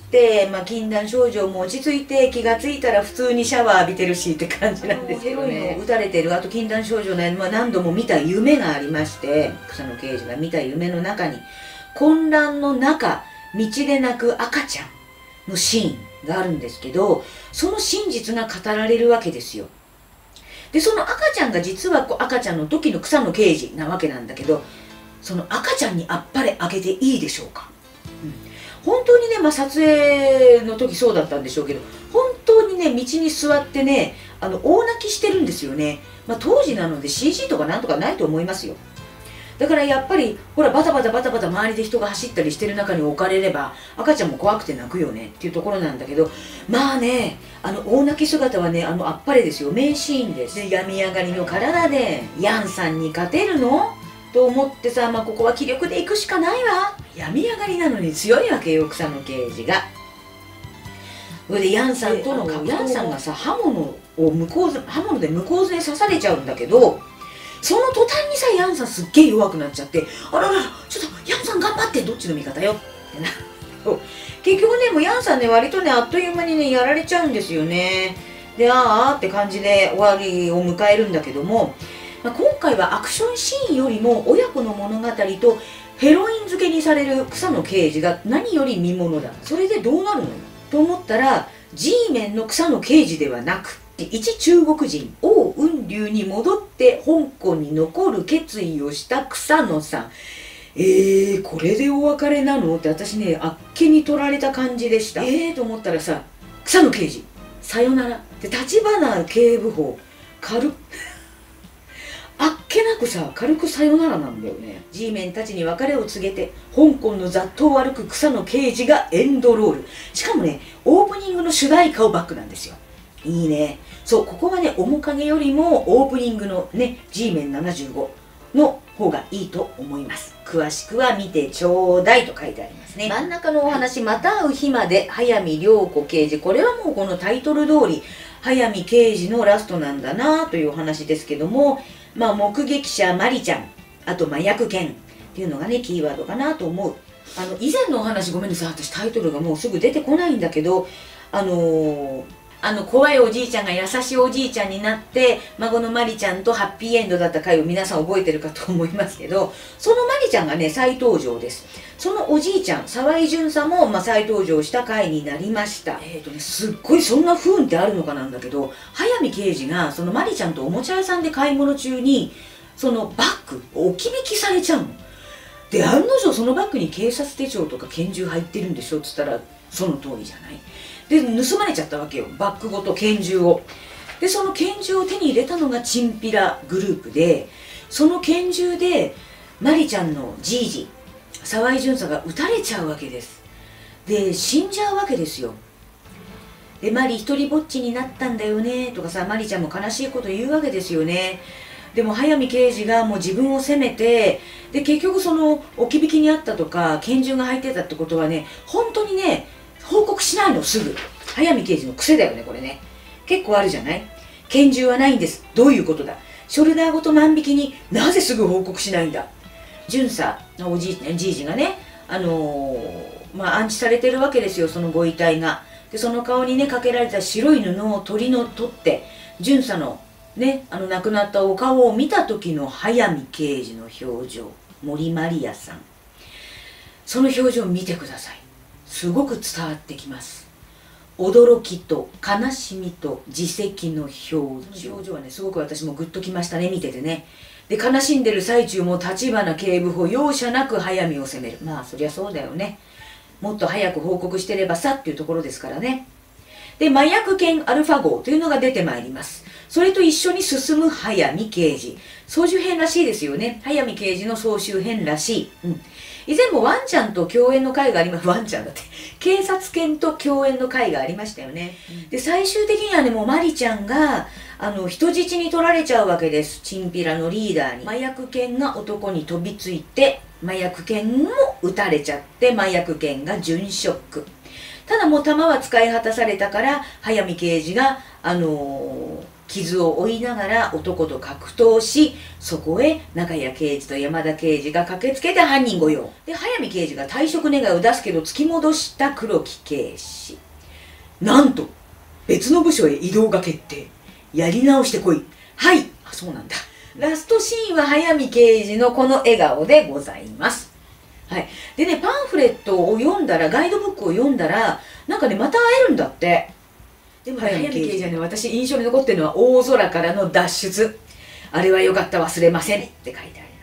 まあ、禁断症状も落ち着いて、気がついたら普通にシャワー浴びてるしって感じなんですけどね。ヘロインを打たれてる、あと禁断症状の、まあ、何度も見た夢がありまして、草野刑事が見た夢の中に混乱の中道で泣く赤ちゃんのシーンがあるんですけど、その真実が語られるわけですよ。でその赤ちゃんが実はこう赤ちゃんの時の草野刑事なわけなんだけど、 その赤ちゃんにあっぱれあげていいでしょうか。うん、本当にね、まあ、撮影の時そうだったんでしょうけど、本当にね、道に座ってね、あの大泣きしてるんですよね。まあ、当時なので シージー とかなんとかないと思いますよ。だからやっぱりほらバタバタバタバタ周りで人が走ったりしてる中に置かれれば赤ちゃんも怖くて泣くよねっていうところなんだけど、まあね、あの大泣き姿はね、あのあっぱれですよ。名シーンです。で、病み上がりの体でヤンさんに勝てるのと思ってさ、まあここは気力で行くしかないわ。病み上がりなのに強いわけよ、草野刑事が。それでヤンさんとの格闘、ヤンさんがさ、刃物を向こうず刃物で向こうずに刺されちゃうんだけど、その途端にさ、ヤンさんすっげえ弱くなっちゃって、あららら、ちょっとヤンさん頑張って、どっちの味方よってな。結局ね、もうヤンさんね、割とね、あっという間にね、やられちゃうんですよね。で、あーって感じで終わりを迎えるんだけども、まあ、今回はアクションシーンよりも親子の物語とヘロイン漬けにされる草野刑事が何より見ものだ。それでどうなるのよと思ったら、G メンの草野刑事ではなく、一中国人王雲龍に戻って香港に残る決意をした草野さん。えー、これでお別れなのって私ね、あっけに取られた感じでした。えーと思ったらさ、草野刑事さよならで、立花警部補軽あっけなくさ、軽くさよならなんだよね。 G メンたちに別れを告げて香港の雑踏を歩く草野刑事がエンドロール。しかもね、オープニングの主題歌をバックなんですよ。いいね。そう、ここはね、面影よりもオープニングのね、G メンななじゅうごの方がいいと思います。詳しくは見てちょうだいと書いてありますね。真ん中のお話、また会う日まで、早見涼子刑事。これはもうこのタイトル通り、早見刑事のラストなんだなというお話ですけども、まあ、目撃者マリちゃん、あと麻薬犬っていうのがね、キーワードかなと思う。あの、以前のお話、ごめんなさい、私タイトルがもうすぐ出てこないんだけど、あのー、あの怖いおじいちゃんが優しいおじいちゃんになって孫のマリちゃんとハッピーエンドだった回を皆さん覚えてるかと思いますけど、そのマリちゃんがね再登場です。そのおじいちゃん沢井巡査も、まあ、再登場した回になりました。えっとねすっごいそんな不運ってあるのかなんだけど、早見刑事がそのマリちゃんとおもちゃ屋さんで買い物中にそのバッグを置き引きされちゃうの。で案の定そのバッグに警察手帳とか拳銃入ってるんでしょっつったらその通りじゃない。で盗まれちゃったわけよ、バッグごと拳銃を。でその拳銃を手に入れたのがチンピラグループで、その拳銃でマリちゃんのじいじ沢井巡査が撃たれちゃうわけです。で死んじゃうわけですよ。でマリ一人ぼっちになったんだよねとかさ、マリちゃんも悲しいこと言うわけですよね。でも早見刑事がもう自分を責めて、で結局その置き引きにあったとか拳銃が入ってたってことはね、本当にね報告しないのすぐ。早見刑事の癖だよねこれね。結構あるじゃない。拳銃はないんです、どういうことだ。ショルダーごと万引きになぜすぐ報告しないんだ。巡査のおじいじいじがね、あのー、まあ安置されてるわけですよ、そのご遺体が。でその顔にねかけられた白い布を取りの取って巡査のね、あの亡くなったお顔を見た時の早見刑事の表情、森マリアさん、その表情を見てください。すごく伝わってきます。驚きと悲しみと自責の表情。表情はねすごく私もグッときましたね、見ててね。で悲しんでる最中も立花警部補容赦なく早見を責める。まあそりゃそうだよね、もっと早く報告してればさっていうところですからね。で麻薬犬アルファ号というのが出てまいります。それと一緒に進む早見刑事、総集編らしいですよね。早見刑事の総集編らしい。うん、以前もワンちゃんと共演の回があります。ワンちゃんだって警察犬と共演の回がありましたよね。うん、で最終的にはねもうマリちゃんがあの人質に取られちゃうわけです。チンピラのリーダーに。麻薬犬が男に飛びついて麻薬犬も撃たれちゃって麻薬犬が準ショック。ただもう弾は使い果たされたから早見刑事があのー、傷を負いながら男と格闘し、そこへ中谷刑事と山田刑事が駆けつけて犯人御用で、早見刑事が退職願を出すけど突き戻した黒木警視、なんと別の部署へ異動が決定。やり直してこい。はい、あ、そうなんだ。ラストシーンは早見刑事のこの笑顔でございます。はい、でねパンフレットを読んだら、ガイドブックを読んだらなんかねまた会えるんだって。でも早見刑事はね、私印象に残ってるのは大空からの脱出。あれはよかった、忘れませんって書いてあります。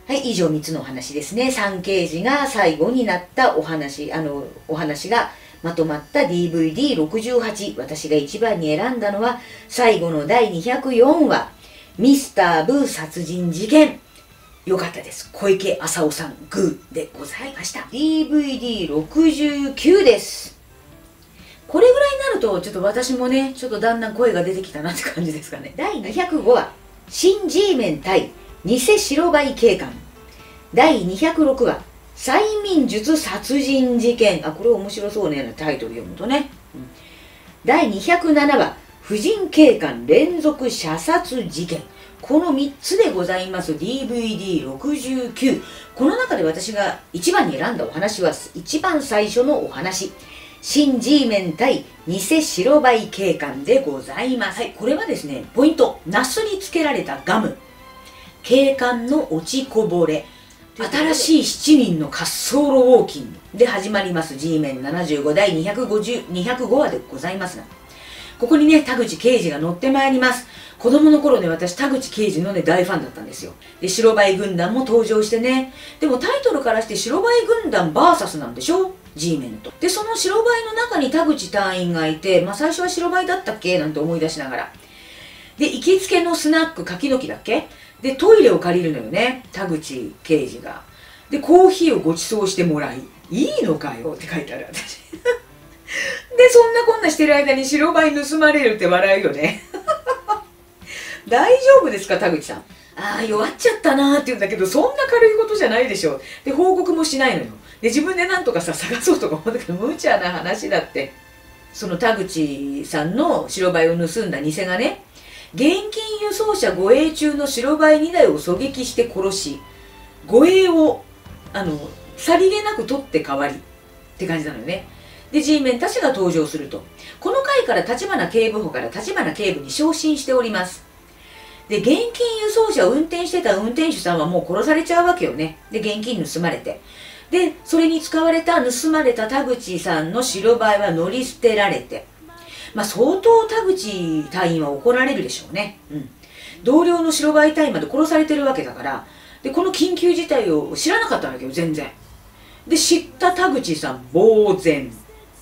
はい、以上みっつのお話ですね。さん刑事が最後になったお話、あの、お話がまとまった ディーブイディーろくじゅうはち。私が一番に選んだのは、最後のだいにひゃくよんわ、ミスター・ブー殺人事件。よかったです。小池浅尾さん、グーでございました。ディーブイディーろくじゅうきゅう です。これぐらいになると、ちょっと私もね、ちょっとだんだん声が出てきたなって感じですかね。だいにひゃくごわ、新 G メン対偽白バイ警官。だいにひゃくろくわ、催眠術殺人事件。あ、これ面白そうね、タイトル読むとね。うん、だいにひゃくななわ、婦人警官連続射殺事件。このみっつでございます ディーブイディーろくじゅうきゅう。この中で私が一番に選んだお話は、一番最初のお話。新 G メン対偽白バイ警官でございます。はい、これはですね、ポイント。ナスにつけられたガム。警官の落ちこぼれ。新しいしちにんの滑走路ウォーキングで始まります G メンななじゅうごだいにひゃくごじゅう、にひゃくごわでございますが、ここにね、田口刑事が乗ってまいります。子供の頃ね、私田口刑事のね、大ファンだったんですよ。で、白バイ軍団も登場してね、でもタイトルからして白バイ軍団 ブイエス なんでしょ G メンと。で、その白バイの中に田口隊員がいて、まあ最初は白バイだったっけなんて思い出しながら。で、行きつけのスナック柿の木だっけで、トイレを借りるのよね、田口刑事が。で、コーヒーをご馳走してもらい、いいのかよって書いてある、私。で、そんなこんなしてる間に白バイ盗まれるって笑うよね。大丈夫ですか、田口さん。ああ、弱っちゃったなーって言うんだけど、そんな軽いことじゃないでしょ。で、報告もしないのよ。で、自分でなんとかさ、探そうとか思うんだけど、無茶な話だって。その田口さんの白バイを盗んだ偽がね、現金輸送車護衛中の白バイにだいを狙撃して殺し、護衛を、あの、さりげなく取って代わりって感じなのよね。で、G メンたちが登場すると。この回から立花警部補から立花警部に昇進しております。で、現金輸送車を運転してた運転手さんはもう殺されちゃうわけよね。で、現金盗まれて。で、それに使われた、盗まれた田口さんの白バイは乗り捨てられて。まあ、相当田口隊員は怒られるでしょうね。うん。同僚の白バイ隊員まで殺されてるわけだから、で、この緊急事態を知らなかったわけよ、全然。で、知った田口さん、呆然。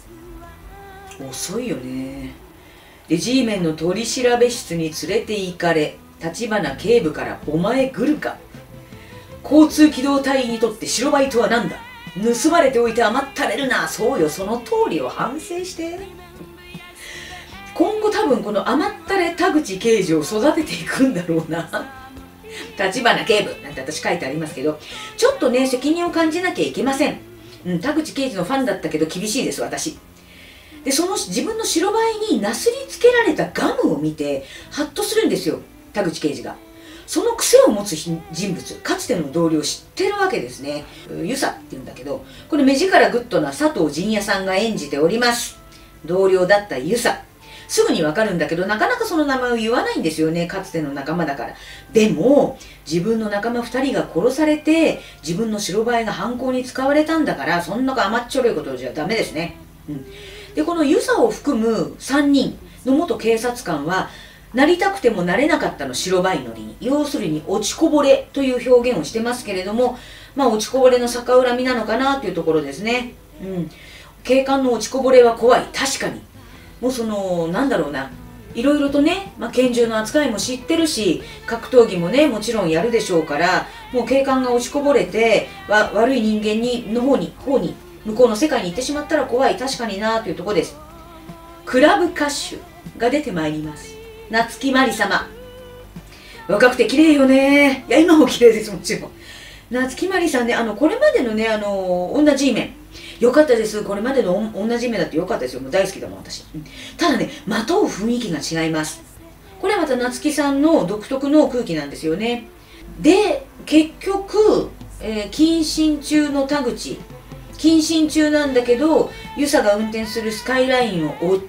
遅いよね。で、G メンの取り調べ室に連れて行かれ、立花警部からお前来るか。交通機動隊員にとって白バイとは何だ。盗まれておいて甘ったれるな。そうよ、その通りを反省して。今後多分この甘ったれ田口刑事を育てていくんだろうな。立花警部なんて私書いてありますけど、ちょっとね、責任を感じなきゃいけません。うん、田口刑事のファンだったけど厳しいです、私。で、その自分の白バイになすりつけられたガムを見て、ハッとするんですよ、田口刑事が。その癖を持つ人物、かつての同僚を知ってるわけですね。ユサって言うんだけど、これ目力グッドな佐藤仁也さんが演じております。同僚だったユサ。すぐにわかるんだけど、なかなかその名前を言わないんですよね、かつての仲間だから。でも、自分の仲間ふたりが殺されて、自分の白バイが犯行に使われたんだから、そんな甘っちょろいことじゃダメですね。うん。で、このユサを含むさんにんの元警察官は、なりたくてもなれなかったの白バイ乗りに。要するに落ちこぼれという表現をしてますけれども、まあ落ちこぼれの逆恨みなのかなというところですね。うん。警官の落ちこぼれは怖い。確かに。もうその、なんだろうな。いろいろとね、まあ、拳銃の扱いも知ってるし、格闘技もね、もちろんやるでしょうから、もう警官が落ちこぼれて、わ悪い人間に、の方に、方に、向こうの世界に行ってしまったら怖い。確かになというところです。クラブ歌手が出てまいります。夏木マリ様。若くて綺麗よね。いや、今も綺麗です、もちろん。夏木マリさんね、あの、これまでのね、あの、女 G メン。よかったです。これまでの女 G メンだってよかったですよ。もう大好きだもん、私。うん、ただね、まとう雰囲気が違います。これはまた夏木さんの独特の空気なんですよね。で、結局、えー、謹慎中の田口。謹慎中なんだけど、ユサが運転するスカイラインを追って、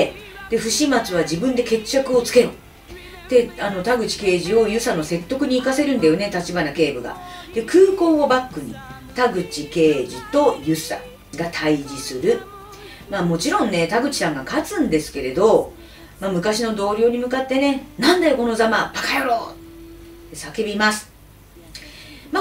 で、不始末は自分で決着をつけろ。で、あの、田口刑事をユサの説得に行かせるんだよね、立花警部が。で、空港をバックに、田口刑事とユサが対峙する。まあもちろんね、田口さんが勝つんですけれど、まあ昔の同僚に向かってね、なんだよこのざま、バカ野郎って叫びます。まあ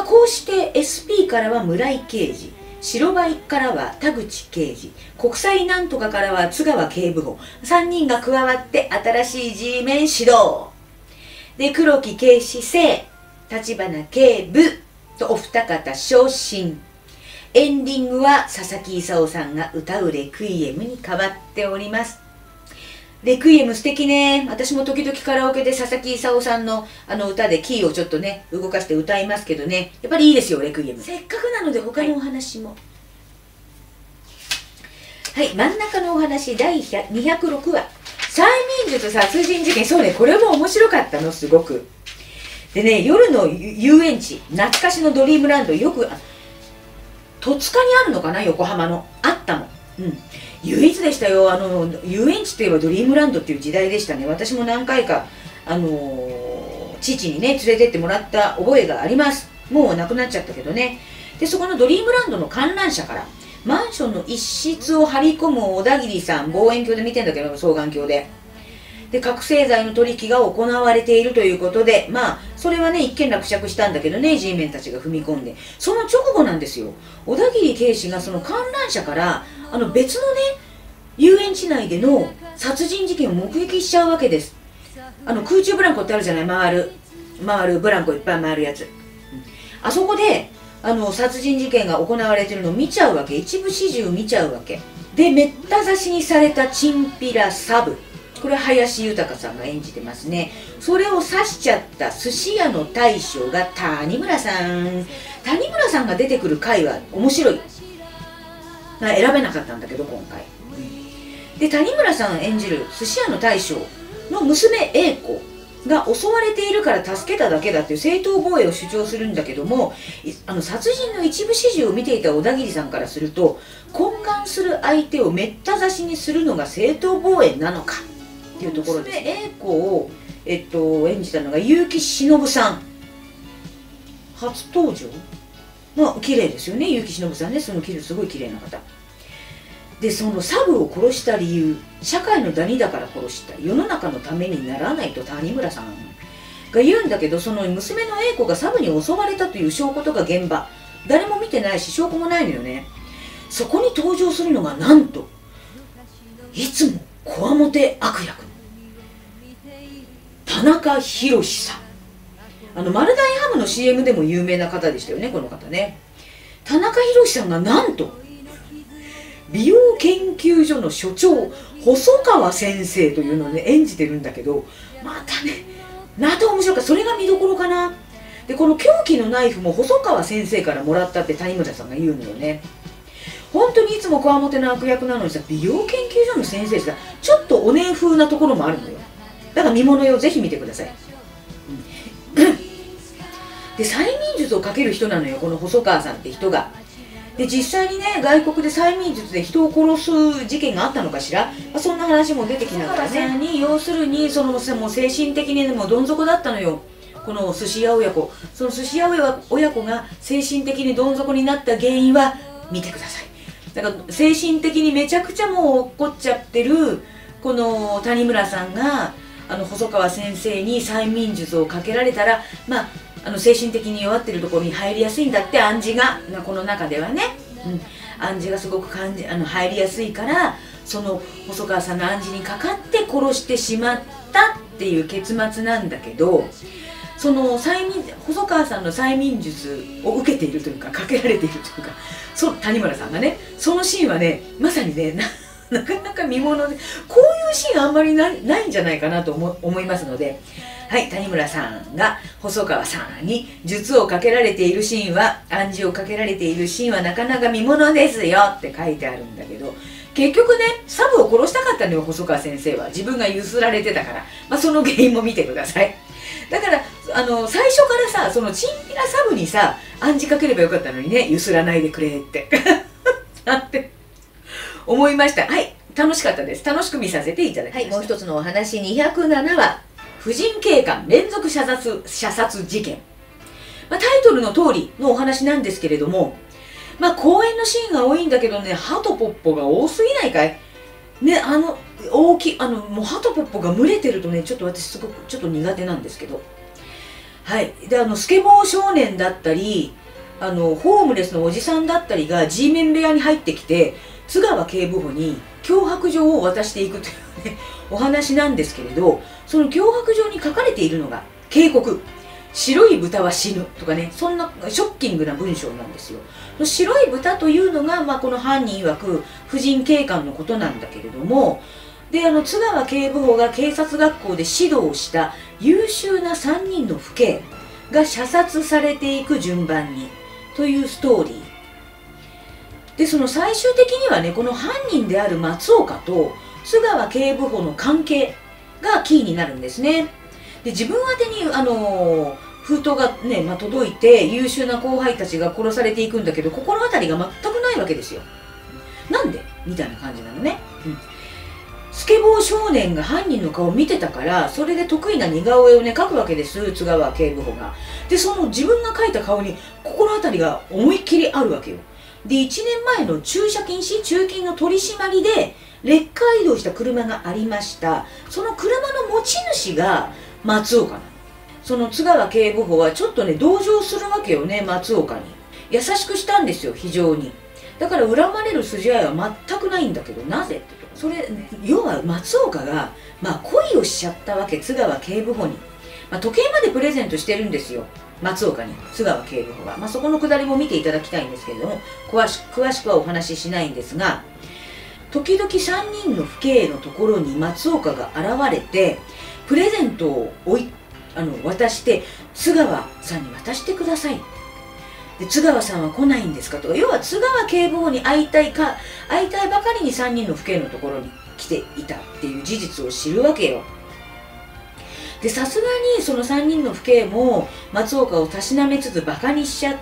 こうして エスピー からは村井刑事、白バイからは田口刑事、国際なんとかからは津川警部補、さんにんが加わって新しい G メン始動で、黒木警視正、立花警部とお二方昇進。エンディングは佐々木功さんが歌うレクイエムに変わっております。レクイエム素敵ね。私も時々カラオケで佐々木功さんのあの歌でキーをちょっとね動かして歌いますけどね、やっぱりいいですよレクイエム。せっかくなので他のお話も。はい、はい、真ん中のお話だいにひゃくろくわ、催眠術殺人事件。そうね、これも面白かったのすごく。でね、夜の遊園地、懐かしのドリームランド、よく戸塚にあるのかな、横浜のあったの。うん、唯一でしたよ。あの遊園地といえばドリームランドっていう時代でしたね。私も何回か、あのー、父にね連れてってもらった覚えがあります。もうなくなっちゃったけどね。でそこのドリームランドの観覧車からマンションの一室を張り込む小田切さん、望遠鏡で見てんだけど、双眼鏡でで覚醒剤の取引が行われているということで、まあそれはね一件落着したんだけどね、 G メンたちが踏み込んで、その直後なんですよ、小田切警視がその観覧車からあの別のね遊園地内での殺人事件を目撃しちゃうわけです。あの空中ブランコってあるじゃない、回る回るブランコいっぱい回るやつ、うん、あそこであの殺人事件が行われてるのを見ちゃうわけ、一部始終見ちゃうわけで、めった刺しにされたチンピラサブ、これ林豊さんが演じてますね。それを刺しちゃった寿司屋の大将が谷村さん。谷村さんが出てくる回は面白い。選べなかったんだけど今回。で谷村さん演じる寿司屋の大将の娘 A 子が襲われているから助けただけだっていう正当防衛を主張するんだけども、あの殺人の一部始終を見ていた小田切さんからすると、懇願する相手をめった刺しにするのが正当防衛なのかっていうところで、A 子を、えっと、演じたのが結城忍さん。初登場まあ綺麗ですよね、結城忍さんね。そのすごい綺麗な方で、そのサブを殺した理由、社会のダニだから殺した、世の中のためにならないと谷村さんが言うんだけど、その娘の A 子がサブに襲われたという証拠とか現場、誰も見てないし証拠もないのよね。そこに登場するのがなんといつもこわもて悪役の田中宏さん。あの丸大ハムの シーエム でも有名な方でしたよね、この方ね。田中宏さんがなんと美容研究所の所長細川先生というのをね演じてるんだけど、またねまた面白かった。それが見どころかな。でこの凶器のナイフも細川先生からもらったって谷村さんが言うのよね。本当にいつもこわもての悪役なのにさ、美容研究所の先生さ、ちょっとお姉風なところもあるのよ。だから見物よ、ぜひ見てください。で催眠術をかける人なのよ、この細川さんって人が。で実際にね外国で催眠術で人を殺す事件があったのかしら、まあ、そんな話も出てきながらね、に要するにそのもう精神的にでもどん底だったのよ、この寿司屋親子。その寿司屋親子が精神的にどん底になった原因は見てください。だから精神的にめちゃくちゃもう落っこっちゃってるこの谷村さんがあの細川先生に催眠術をかけられたら、まああの精神的に弱ってるところに入りやすいんだって、暗示がこの中ではね、うん、暗示がすごく感じあの入りやすいから、その細川さんの暗示にかかって殺してしまったっていう結末なんだけど、その催眠細川さんの催眠術を受けているというかかけられているというか、そう谷村さんがね、そのシーンはねまさにね な, なかなか見もので、こういうシーンあんまり な, ないんじゃないかなと 思, 思いますので、はい、谷村さんが細川さんに術をかけられているシーンは、暗示をかけられているシーンはなかなか見ものですよって書いてあるんだけど、結局ねサブを殺したかったのよ細川先生は。自分がゆすられてたから、まあ、その原因も見てください。だからあの最初からさ、そのチンピラサブにさ暗示かければよかったのにね、ゆすらないでくれってなんて思いました。はい、楽しかったです。楽しく見させていただきました。はい、もう一つのお話、にひゃくななわ婦人警官連続射殺射殺事件、まあ、タイトルの通りのお話なんですけれども、まあ公園のシーンが多いんだけどね、ハトポッポが多すぎないかいね。あの大きいあのもうハトポッポが群れてるとね、ちょっと私すごくちょっと苦手なんですけど、 はい。で、あの、スケボー少年だったり、あの、ホームレスのおじさんだったりが G メン部屋に入ってきて、津川警部補に脅迫状を渡していくというね、お話なんですけれど、その脅迫状に書かれているのが、警告。白い豚は死ぬとかね、そんなショッキングな文章なんですよ。白い豚というのが、まあ、この犯人曰く婦人警官のことなんだけれども、で、あの、津川警部補が警察学校で指導をした優秀なさんにんの父兄が射殺されていく順番にというストーリー。で、その最終的にはね、この犯人である松岡と津川警部補の関係がキーになるんですね。で、自分宛てに、あのー、封筒がね、まあ、届いて優秀な後輩たちが殺されていくんだけど、心当たりが全くないわけですよ。なんでみたいな感じなのね。うん。スケボー少年が犯人の顔を見てたから、それで得意な似顔絵をね、描くわけです、津川警部補が。で、その自分が描いた顔に心当たりが思いっきりあるわけよ。で、いちねんまえの駐車禁止、駐禁の取り締まりで、レッカー移動した車がありました。その車の持ち主が松岡なの。その津川警部補はちょっとね、同情するわけよね、松岡に。優しくしたんですよ、非常に。だから恨まれる筋合いは全くないんだけど、なぜってと。それ、要は松岡が、まあ恋をしちゃったわけ、津川警部補に。まあ、時計までプレゼントしてるんですよ、松岡に、津川警部補が。まあ、そこのくだりも見ていただきたいんですけれども、詳し詳しくはお話ししないんですが、時々さんにんの父兄のところに松岡が現れて、プレゼントをおいあの渡して、津川さんに渡してください。で、津川さんは来ないんですかとか、要は津川警部補に会いたいか、会いたいばかりにさんにんの父兄のところに来ていたっていう事実を知るわけよ。で、さすがにそのさんにんの父兄も松岡をたしなめつつバカにしちゃって、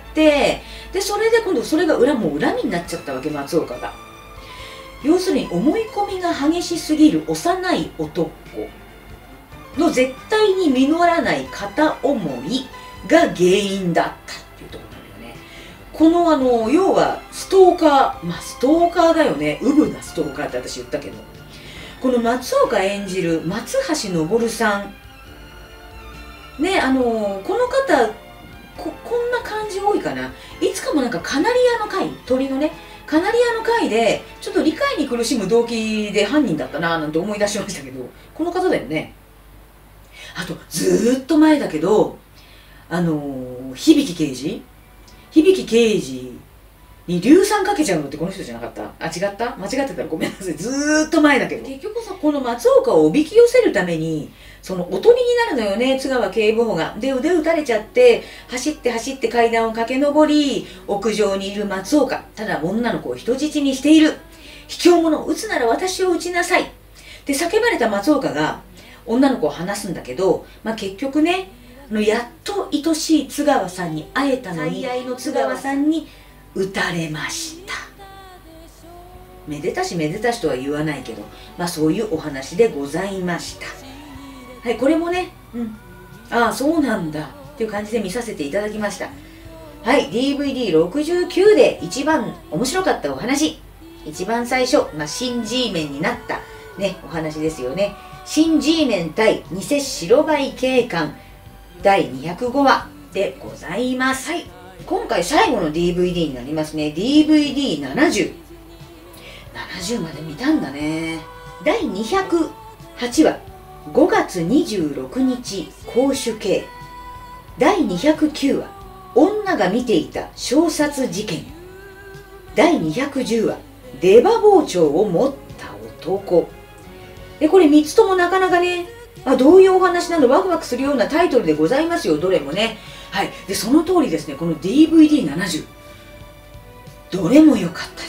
で、それで今度それが恨もう恨みになっちゃったわけ、松岡が。要するに思い込みが激しすぎる幼い男の絶対に実らない片思いが原因だったっていうところなんだよね。このあの、要はストーカー、まあストーカーだよね。うぶなストーカーって私言ったけど。この松岡演じる松橋昇さん。ね、あのー、この方こ、こんな感じ多いかな。いつかもなんかカナリアの会、鳥のね、カナリアの会で、ちょっと理解に苦しむ動機で犯人だったなぁなんて思い出しましたけど、この方だよね。あと、ずーっと前だけど、あのー、響刑事響刑事に硫酸かけちゃうのってこの人じゃなかった？あ、違った？間違ってたらごめんなさい。ずーっと前だけど。結局さ、この松岡をおびき寄せるために、そのおとりになるのよね、津川警部補が。で、腕打たれちゃって、走って走って階段を駆け上り、屋上にいる松岡。ただ女の子を人質にしている。卑怯者を撃つなら私を撃ちなさい。って叫ばれた松岡が、女の子を離すんだけど、まあ、結局ね、やっと愛しい津川さんに会えたのに、最愛の津川さんに撃たれました。めでたしめでたしとは言わないけど、まあそういうお話でございました。はい、これもね、うん、ああ、そうなんだっていう感じで見させていただきました。はい、ディーブイディーろくじゅうきゅう で一番面白かったお話。一番最初、まあ、新 G メンになったね、お話ですよね。新 G メン対偽白バイ警官だいにひゃくごわでございます。はい、今回最後の ディーブイディー になりますね。ディーブイディーななじゅう。ななじゅうまで見たんだね。だいにひゃくはちわ、ごがつにじゅうろくにち公主刑。だいにひゃくきゅうわ、女が見ていた衝殺事件。だいにひゃくじゅうわ、出刃包丁を持った男。で、これみっつともなかなかね、あ、どういうお話なの、ワクワクするようなタイトルでございますよ、どれもね。はい。で、その通りですね、この ディーブイディーななじゅう。どれも良かったです。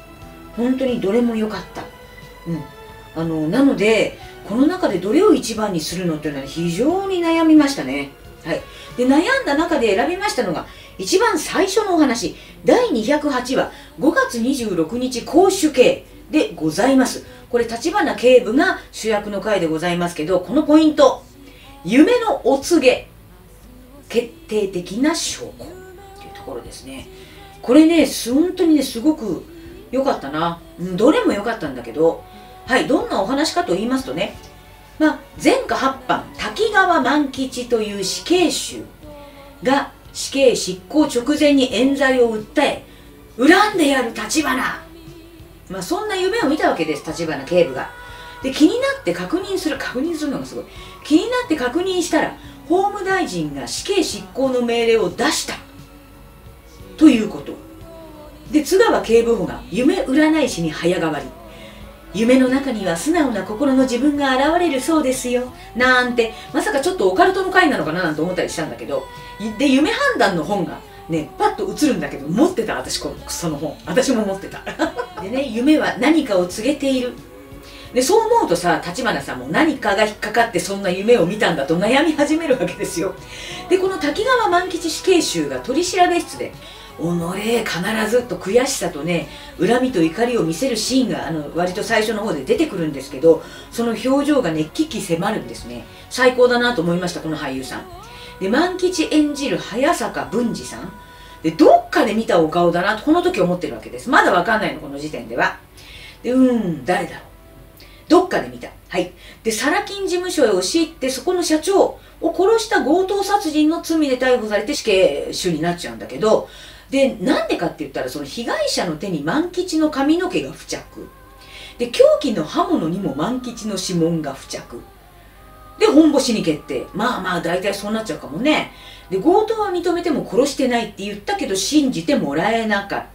本当にどれも良かった。うん。あの、なので、この中でどれを一番にするのっていうのは非常に悩みましたね。はい。で、悩んだ中で選びましたのが、一番最初のお話、だいにひゃくはちわ、ごがつにじゅうろくにち公主刑でございます。これ、立花警部が主役の回でございますけど、このポイント、夢のお告げ、決定的な証拠っていうところですね。これね、本当にね、すごく良かったな。どれも良かったんだけど、はい、どんなお話かと言いますとね、 まあ、前科八犯滝川万吉という死刑囚が死刑執行直前に冤罪を訴え、恨んでやる立花、まあ、そんな夢を見たわけです、立花警部が。で、気になって確認する確認するのがすごい気になって確認したら、法務大臣が死刑執行の命令を出したということで、津川警部補が夢占い師に早変わり、夢の中には素直な心の自分が現れるそうですよなんて、まさかちょっとオカルトの回なのかななんて思ったりしたんだけど、で夢判断の本がねパッと映るんだけど、持ってた、私このその本私も持ってたでね、夢は何かを告げている。でそう思うとさ、立花さんも何かが引っかかってそんな夢を見たんだと悩み始めるわけですよ。でこの滝川万吉死刑囚が取り調べ室で「おのれ必ず」と悔しさとね恨みと怒りを見せるシーンがあの割と最初の方で出てくるんですけど、その表情がね鬼気迫るんですね。最高だなと思いました、この俳優さんで。万吉演じる早坂文治さんで、どっかで見たお顔だなとこの時思ってるわけです。まだわかんないの、この時点では。でうーん誰だろう、どっかで見た。はい。で、サラ金事務所へ押し入って、そこの社長を殺した強盗殺人の罪で逮捕されて死刑囚になっちゃうんだけど、で、なんでかって言ったら、その被害者の手に万吉の髪の毛が付着。で、凶器の刃物にも万吉の指紋が付着。で、ホンボシに決定。まあまあ、大体そうなっちゃうかもね。で、強盗は認めても殺してないって言ったけど、信じてもらえなかった。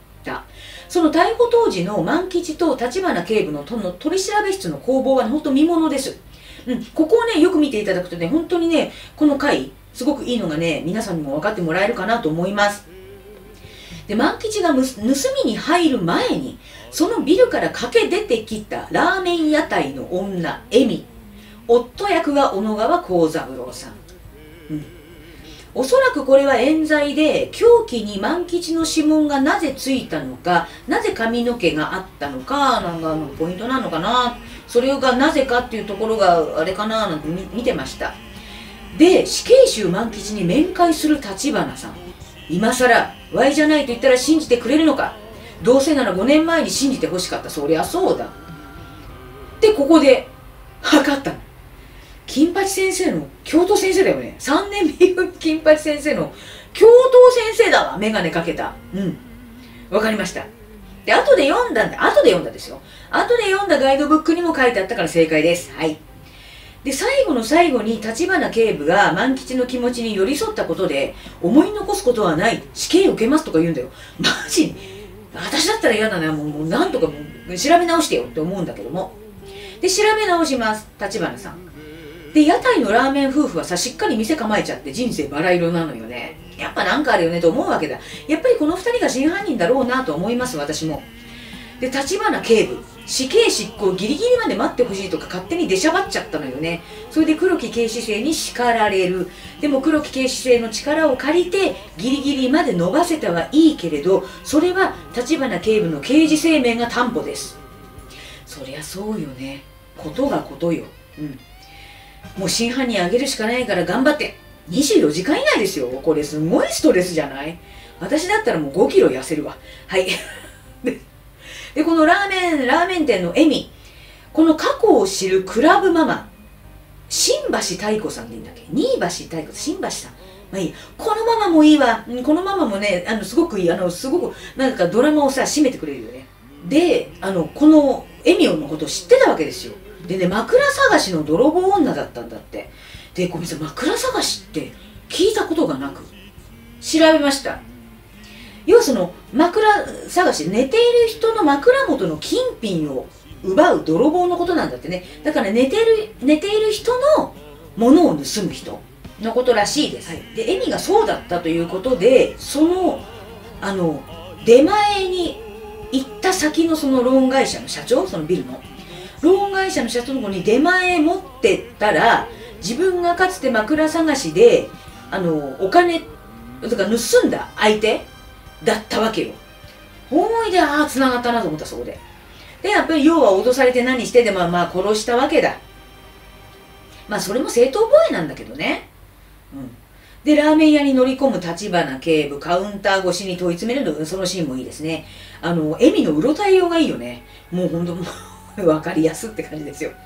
その逮捕当時の万吉と立花警部のとの取り調べ室の攻防は本当見ものです。うん、ここをね、よく見ていただくとね、本当にね、この回、すごくいいのがね、皆さんにも分かってもらえるかなと思います。で、万吉が盗みに入る前に、そのビルから駆け出てきたラーメン屋台の女、恵美。夫役が小野川幸三郎さん。うん、おそらくこれは冤罪で、凶器に万吉の指紋がなぜついたのか、なぜ髪の毛があったのか、なんかのポイントなのかな、それがなぜかっていうところがあれかななんて見てました。で、死刑囚万吉に面会する立花さん。今さら、ワイじゃないと言ったら信じてくれるのか。どうせならごねんまえに信じてほしかった。そりゃそうだ。で、ここで、測ったの。金八先生の、教頭先生だよね。さんねんめの金八先生の、教頭先生だわ。メガネかけた。うん。わかりました。で、後で読んだんだ。後で読んだですよ。後で読んだガイドブックにも書いてあったから正解です。はい。で、最後の最後に立花警部が万吉の気持ちに寄り添ったことで、思い残すことはない。死刑を受けますとか言うんだよ。マジに。私だったら嫌だな。もう、もうなんとかもう調べ直してよって思うんだけども。で、調べ直します。立花さん。で、屋台のラーメン夫婦はさ、しっかり店構えちゃって人生バラ色なのよね。やっぱなんかあるよねと思うわけだ。やっぱりこの二人が真犯人だろうなと思います、私も。で、立花警部、死刑執行ギリギリまで待ってほしいとか勝手に出しゃばっちゃったのよね。それで黒木警視正に叱られる。でも黒木警視正の力を借りてギリギリまで伸ばせたはいいけれど、それは立花警部の刑事生命が担保です。そりゃそうよね。ことがことよ。うん。もう真犯人あげるしかないから頑張って。にじゅうよじかん以内ですよ。これすごいストレスじゃない？私だったらもうごキロ痩せるわ。はい。で、このラーメン、ラーメン店のエミ。この過去を知るクラブママ。新橋太子さんでいいんだっけ？新橋太子、新橋さん。まあいい。このママもいいわ。このママもね、あの、すごくいい。あの、すごく、なんかドラマをさ、締めてくれるよね。で、あの、このエミオのことを知ってたわけですよ。でね、枕探しの泥棒女だったんだって。で、ごめんなさい、枕探しって聞いたことがなく、調べました。要はその枕探し、寝ている人の枕元の金品を奪う泥棒のことなんだってね。だから寝てる、寝ている人のものを盗む人のことらしいです。はい、で、エミがそうだったということで、その、あの、出前に行った先のそのローン会社の社長、そのビルの、ローン会社の社長の子に出前持ってったら、自分がかつて枕探しで、あの、お金、とか盗んだ相手だったわけよ。思い出、ああ、繋がったなと思った、そこで。で、やっぱり要は脅されて何してでも、まあ殺したわけだ。まあそれも正当防衛なんだけどね。うん。で、ラーメン屋に乗り込む立花警部、カウンター越しに問い詰めるの、そのシーンもいいですね。あの、エミのうろたえようがいいよね。もうほんと、もう、わかりやすって感じですよ。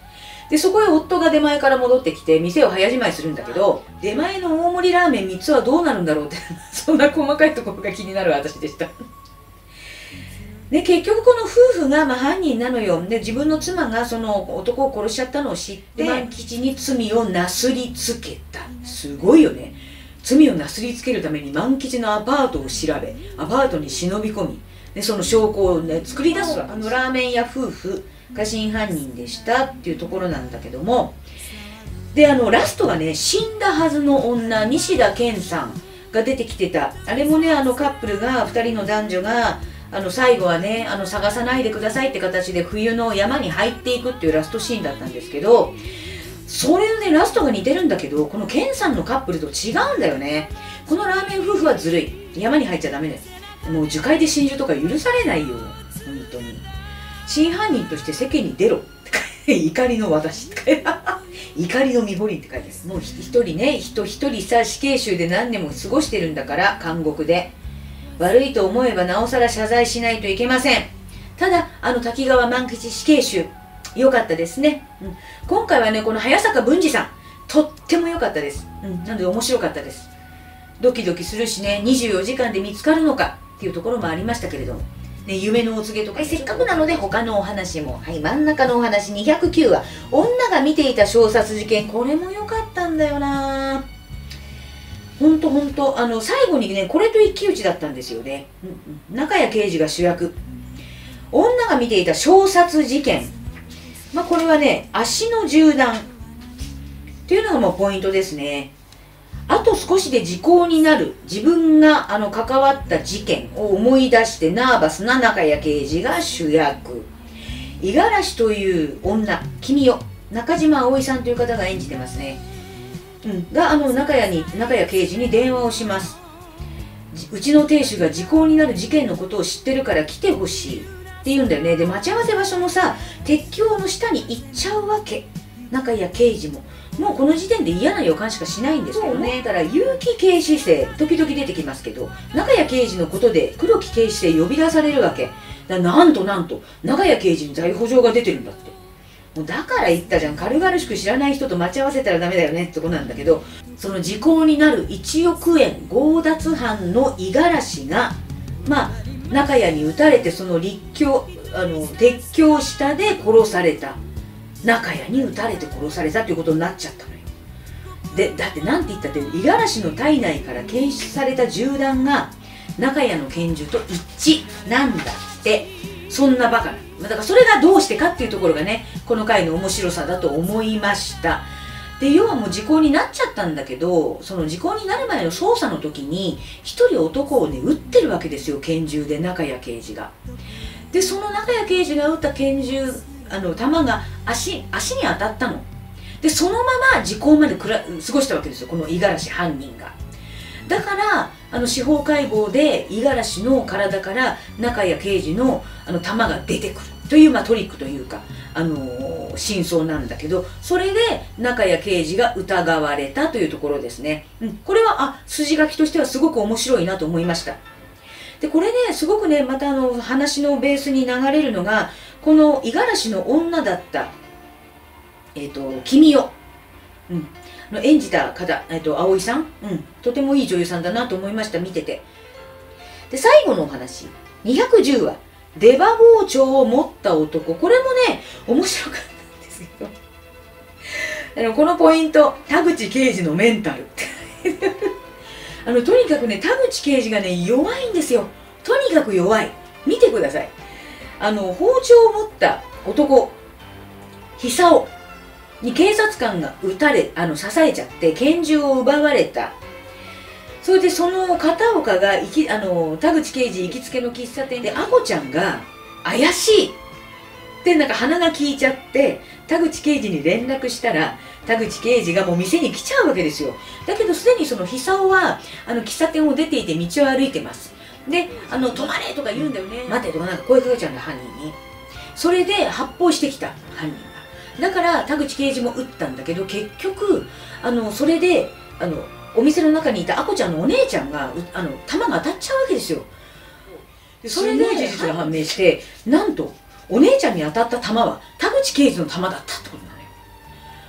でそこへ夫が出前から戻ってきて店を早じまいするんだけど、出前の大盛りラーメンみっつはどうなるんだろうってそんな細かいところが気になる私でしたで結局この夫婦がまあ犯人なのよ。で自分の妻がその男を殺しちゃったのを知って万吉に罪をなすりつけた。すごいよね。罪をなすりつけるために万吉のアパートを調べ、アパートに忍び込み、でその証拠を、ね、作り出すわけです。あのラーメン屋夫婦が真犯人でしたっていうところなんだけども、であのラストがね、死んだはずの女西田健さんが出てきてた。あれもね、あのカップルがふたりの男女があの最後はね、あの探さないでくださいって形で冬の山に入っていくっていうラストシーンだったんですけど、それのねラストが似てるんだけど、この健さんのカップルと違うんだよね。このラーメン夫婦はずるい、山に入っちゃダメです。もう樹海で心中とか許されないよ、本当に。真犯人として世間に出ろって怒りの私って怒りのみぼりって書いてある。もう一人ね、人一人さ、死刑囚で何年も過ごしてるんだから、監獄で。悪いと思えばなおさら謝罪しないといけません。ただあの滝川万吉死刑囚良かったですね、うん、今回はねこの早坂文治さんとっても良かったです、うん、なので面白かったです。ドキドキするしね、にじゅうよじかんで見つかるのかっていうところもありましたけれども、ね、夢のお告げとか、はい、せっかくなので他のお話も、はい、真ん中のお話にひゃくきゅうわ、女が見ていた小殺事件、これも良かったんだよな。ほんとほんと、あの最後にねこれと一騎打ちだったんですよね、うんうん、中谷刑事が主役。女が見ていた小殺事件、まあこれはね足の銃弾っていうのがもうポイントですね。あと少しで時効になる自分があの関わった事件を思い出してナーバスな中谷刑事が主役。五十嵐という女、君よ、中島葵さんという方が演じてますね。うん、があの中谷に中谷刑事に電話をします。うちの亭主が時効になる事件のことを知ってるから来てほしいって言うんだよね。で待ち合わせ場所もさ、鉄橋の下に行っちゃうわけ。中谷刑事ももうこの時点で嫌な予感しかしないんですけどね。だから結城警視正時々出てきますけど、中谷刑事のことで黒木警視正呼び出されるわけだ。なんとなんと中谷刑事に逮捕状が出てるんだって。もうだから言ったじゃん、軽々しく知らない人と待ち合わせたらダメだよねってとこなんだけど、その時効になるいちおくえん強奪犯の五十嵐がまあ中谷に撃たれて、その立橋あの鉄橋下で殺された。中谷に撃たれて殺されたということになっちゃったのよ。でだってなんて言ったって五十嵐の体内から検出された銃弾が中谷の拳銃と一致なんだって。そんなバカな、だからそれがどうしてかっていうところがねこの回の面白さだと思いました。で要はもう時効になっちゃったんだけど、その時効になる前の捜査の時に一人男をね撃ってるわけですよ、拳銃で中谷刑事が。でその中谷刑事が撃った拳銃あの弾が足足に当たったので、そのまま時効までくら過ごしたわけですよ、この五十嵐犯人が。だからあの司法解剖で五十嵐の体から中谷刑事のあの弾が出てくるという、まあ、トリックというか、あのー、真相なんだけど、それで中谷刑事が疑われたというところですね、うん、これはあ筋書きとしてはすごく面白いなと思いました。でこれねすごくねまたあの話のベースに流れるのが、この五十嵐の女だったえっ、ー、と君よ、うんの演じた方、えっと、葵さん、うん、とてもいい女優さんだなと思いました、見てて。で、最後のお話、にひゃくじゅうわ、出刃包丁を持った男、これもね、面白かったんですけど、あのこのポイント、田口刑事のメンタル。あのとにかくね、田口刑事がね、弱いんですよ。とにかく弱い。見てください。あの、包丁を持った男、久男。に警察官が撃たれ、あの刺されちゃって拳銃を奪われた。それでその片岡が行きあの田口刑事行きつけの喫茶店であこちゃんが怪しいってなんか鼻が利いちゃって田口刑事に連絡したら、田口刑事がもう店に来ちゃうわけですよ。だけどすでにその久男はあの喫茶店を出ていて道を歩いてます。であの止まれとか言うんだよね、待てとかなんか声かけちゃうんだ犯人に。それで発砲してきた犯人。だから田口刑事も撃ったんだけど、結局あのそれであのお店の中にいたあこちゃんのお姉ちゃんがあの弾が当たっちゃうわけですよ。でそれで事実が判明して、なんとお姉ちゃんに当たった弾は田口刑事の弾だったってことなのよ。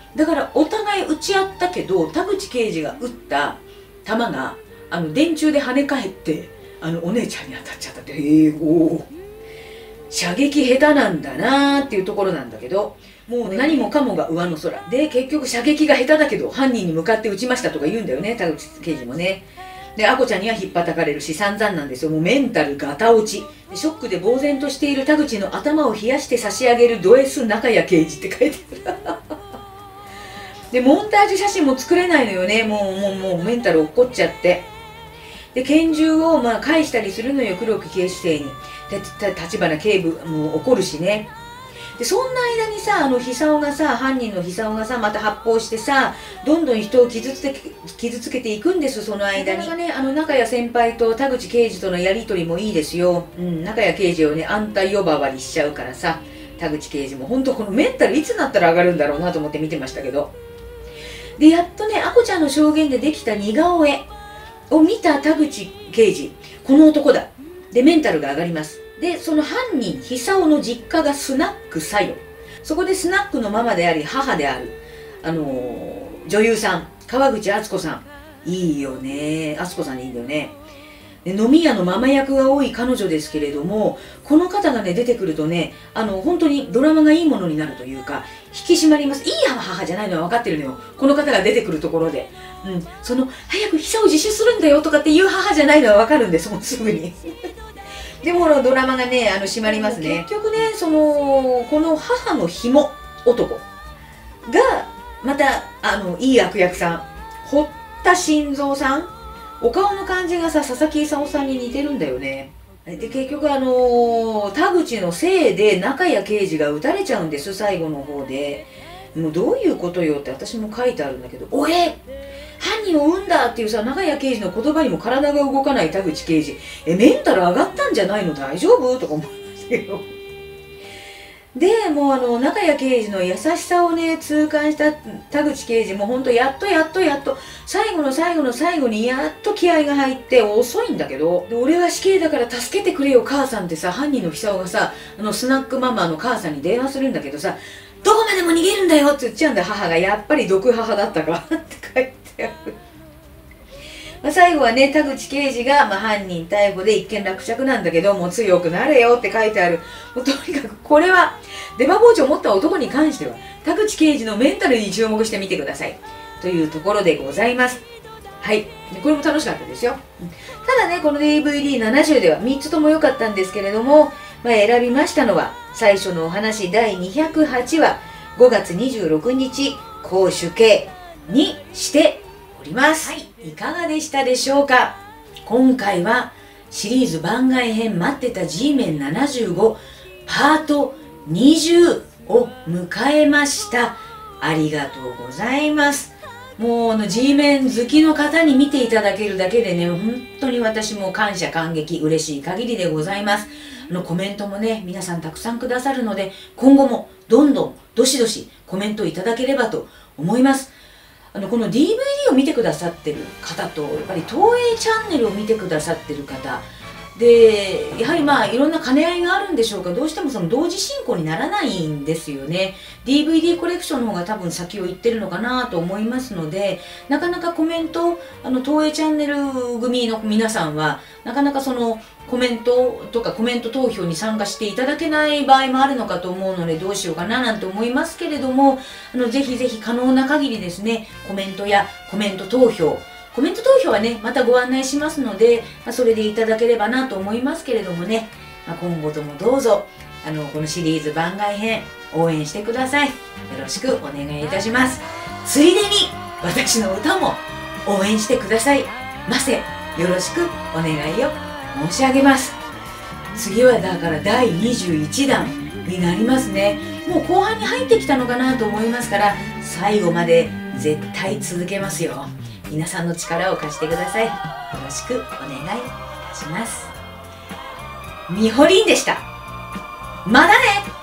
だからお互い撃ち合ったけど、田口刑事が撃った弾があの電柱で跳ね返ってあのお姉ちゃんに当たっちゃったって、えー、おー射撃下手なんだなーっていうところなんだけど、もう何もかもが上の空で、結局射撃が下手だけど犯人に向かって撃ちましたとか言うんだよね、田口刑事もね。で、あこちゃんには引っ叩かれるし散々なんですよ。もうメンタルガタ落ちで、ショックで呆然としている田口の頭を冷やして差し上げるド S 中谷刑事って書いてあるで、モンタージュ写真も作れないのよね。もうもうもうメンタル落っこっちゃって、で拳銃をまあ返したりするのよ、黒木警視正に。で立花警部も怒るしね。でそんな間にさ、あの久男がさ、犯人の久男がさ、また発砲してさ、どんどん人を傷つけ傷つけていくんです。その間にね、あの中谷先輩と田口刑事とのやり取りもいいですよ。うん、中谷刑事をね安泰呼ばわりしちゃうからさ、田口刑事も本当このメンタルいつになったら上がるんだろうなと思って見てましたけど、でやっとね、あこちゃんの証言でできた似顔絵を見た田口刑事、この男だでメンタルが上がります。でその犯人久男の実家がスナックさよ、そこでスナックのママであり母であるあのー、女優さん川口敦子さん、いいよね、敦子さんでいいんだよね。で飲み屋のママ役が多い彼女ですけれども、この方がね出てくるとね、あの本当にドラマがいいものになるというか、引き締まります。いい母じゃないのは分かってるのよ、この方が出てくるところで。うん、その早く久男を自首するんだよとかっていう母じゃないのは分かるんです、もうすぐにでもドラマがね、あの締まりますね。結局ね、そのこの母のひも男がまたあのいい悪役さん、堀田新三さん、お顔の感じがさ佐々木功さんに似てるんだよね。で結局あのー、田口のせいで中谷刑事が撃たれちゃうんです、最後の方で。もうどういうことよって私も書いてあるんだけど、おえ犯人を産んだっていうさ、中谷刑事の言葉にも体が動かない田口刑事、えメンタル上がったんじゃないの、大丈夫とか思いましたけどでもうあの中谷刑事の優しさをね痛感した田口刑事も本当やっとやっとやっと最後の最後の最後にやっと気合が入って、遅いんだけど、で俺は死刑だから助けてくれよ母さんってさ、犯人の久男がさ、あのスナックママの母さんに電話するんだけどさ、どこまでも逃げるんだよって言っちゃうんだよ、母が。やっぱり毒母だったかって書いてあるまあ最後はね、田口刑事が、まあ、犯人逮捕で一件落着なんだけど、もう強くなれよって書いてある。もうとにかくこれは出刃包丁を持った男に関しては田口刑事のメンタルに注目してみてくださいというところでございます。はい、これも楽しかったですよ。ただね、この ディーブイディーななじゅう ではみっつとも良かったんですけれども、まあ、選びましたのは最初のお話だいにひゃくはちわごがつにじゅうろくにち公主刑にしております。はい、いかがでしたでしょうか。今回はシリーズ番外編待ってた G メンななじゅうごパートにじゅうを迎えました。ありがとうございます。もうあの G メン好きの方に見ていただけるだけでね、本当に私も感謝感激嬉しい限りでございます。あのコメントもね、皆さんたくさんくださるので、今後もどんどんどしどしコメントいただければと思います。あのこの ディーブイディー を見てくださってる方と、やっぱり東映チャンネルを見てくださってる方で、やはりまあいろんな兼ね合いがあるんでしょうか、どうしてもその同時進行にならないんですよね。 ディーブイディー コレクションの方が多分先を行ってるのかなと思いますので、なかなかコメント、あの東映チャンネル組の皆さんはなかなかそのコメントとかコメント投票に参加していただけない場合もあるのかと思うので、どうしようかななんて思いますけれども、あのぜひぜひ可能な限りですね、コメントやコメント投票、コメント投票はねまたご案内しますので、まあ、それでいただければなと思いますけれどもね、まあ、今後ともどうぞあのこのシリーズ番外編応援してください。よろしくお願いいたします。ついでに私の歌も応援してくださいませ。よろしくお願いを申し上げます。次はだからだいにじゅういちだんになりますね。もう後半に入ってきたのかなと思いますから、最後まで絶対続けますよ。皆さんの力を貸してください。よろしくお願いいたします。みほりんでした。またね。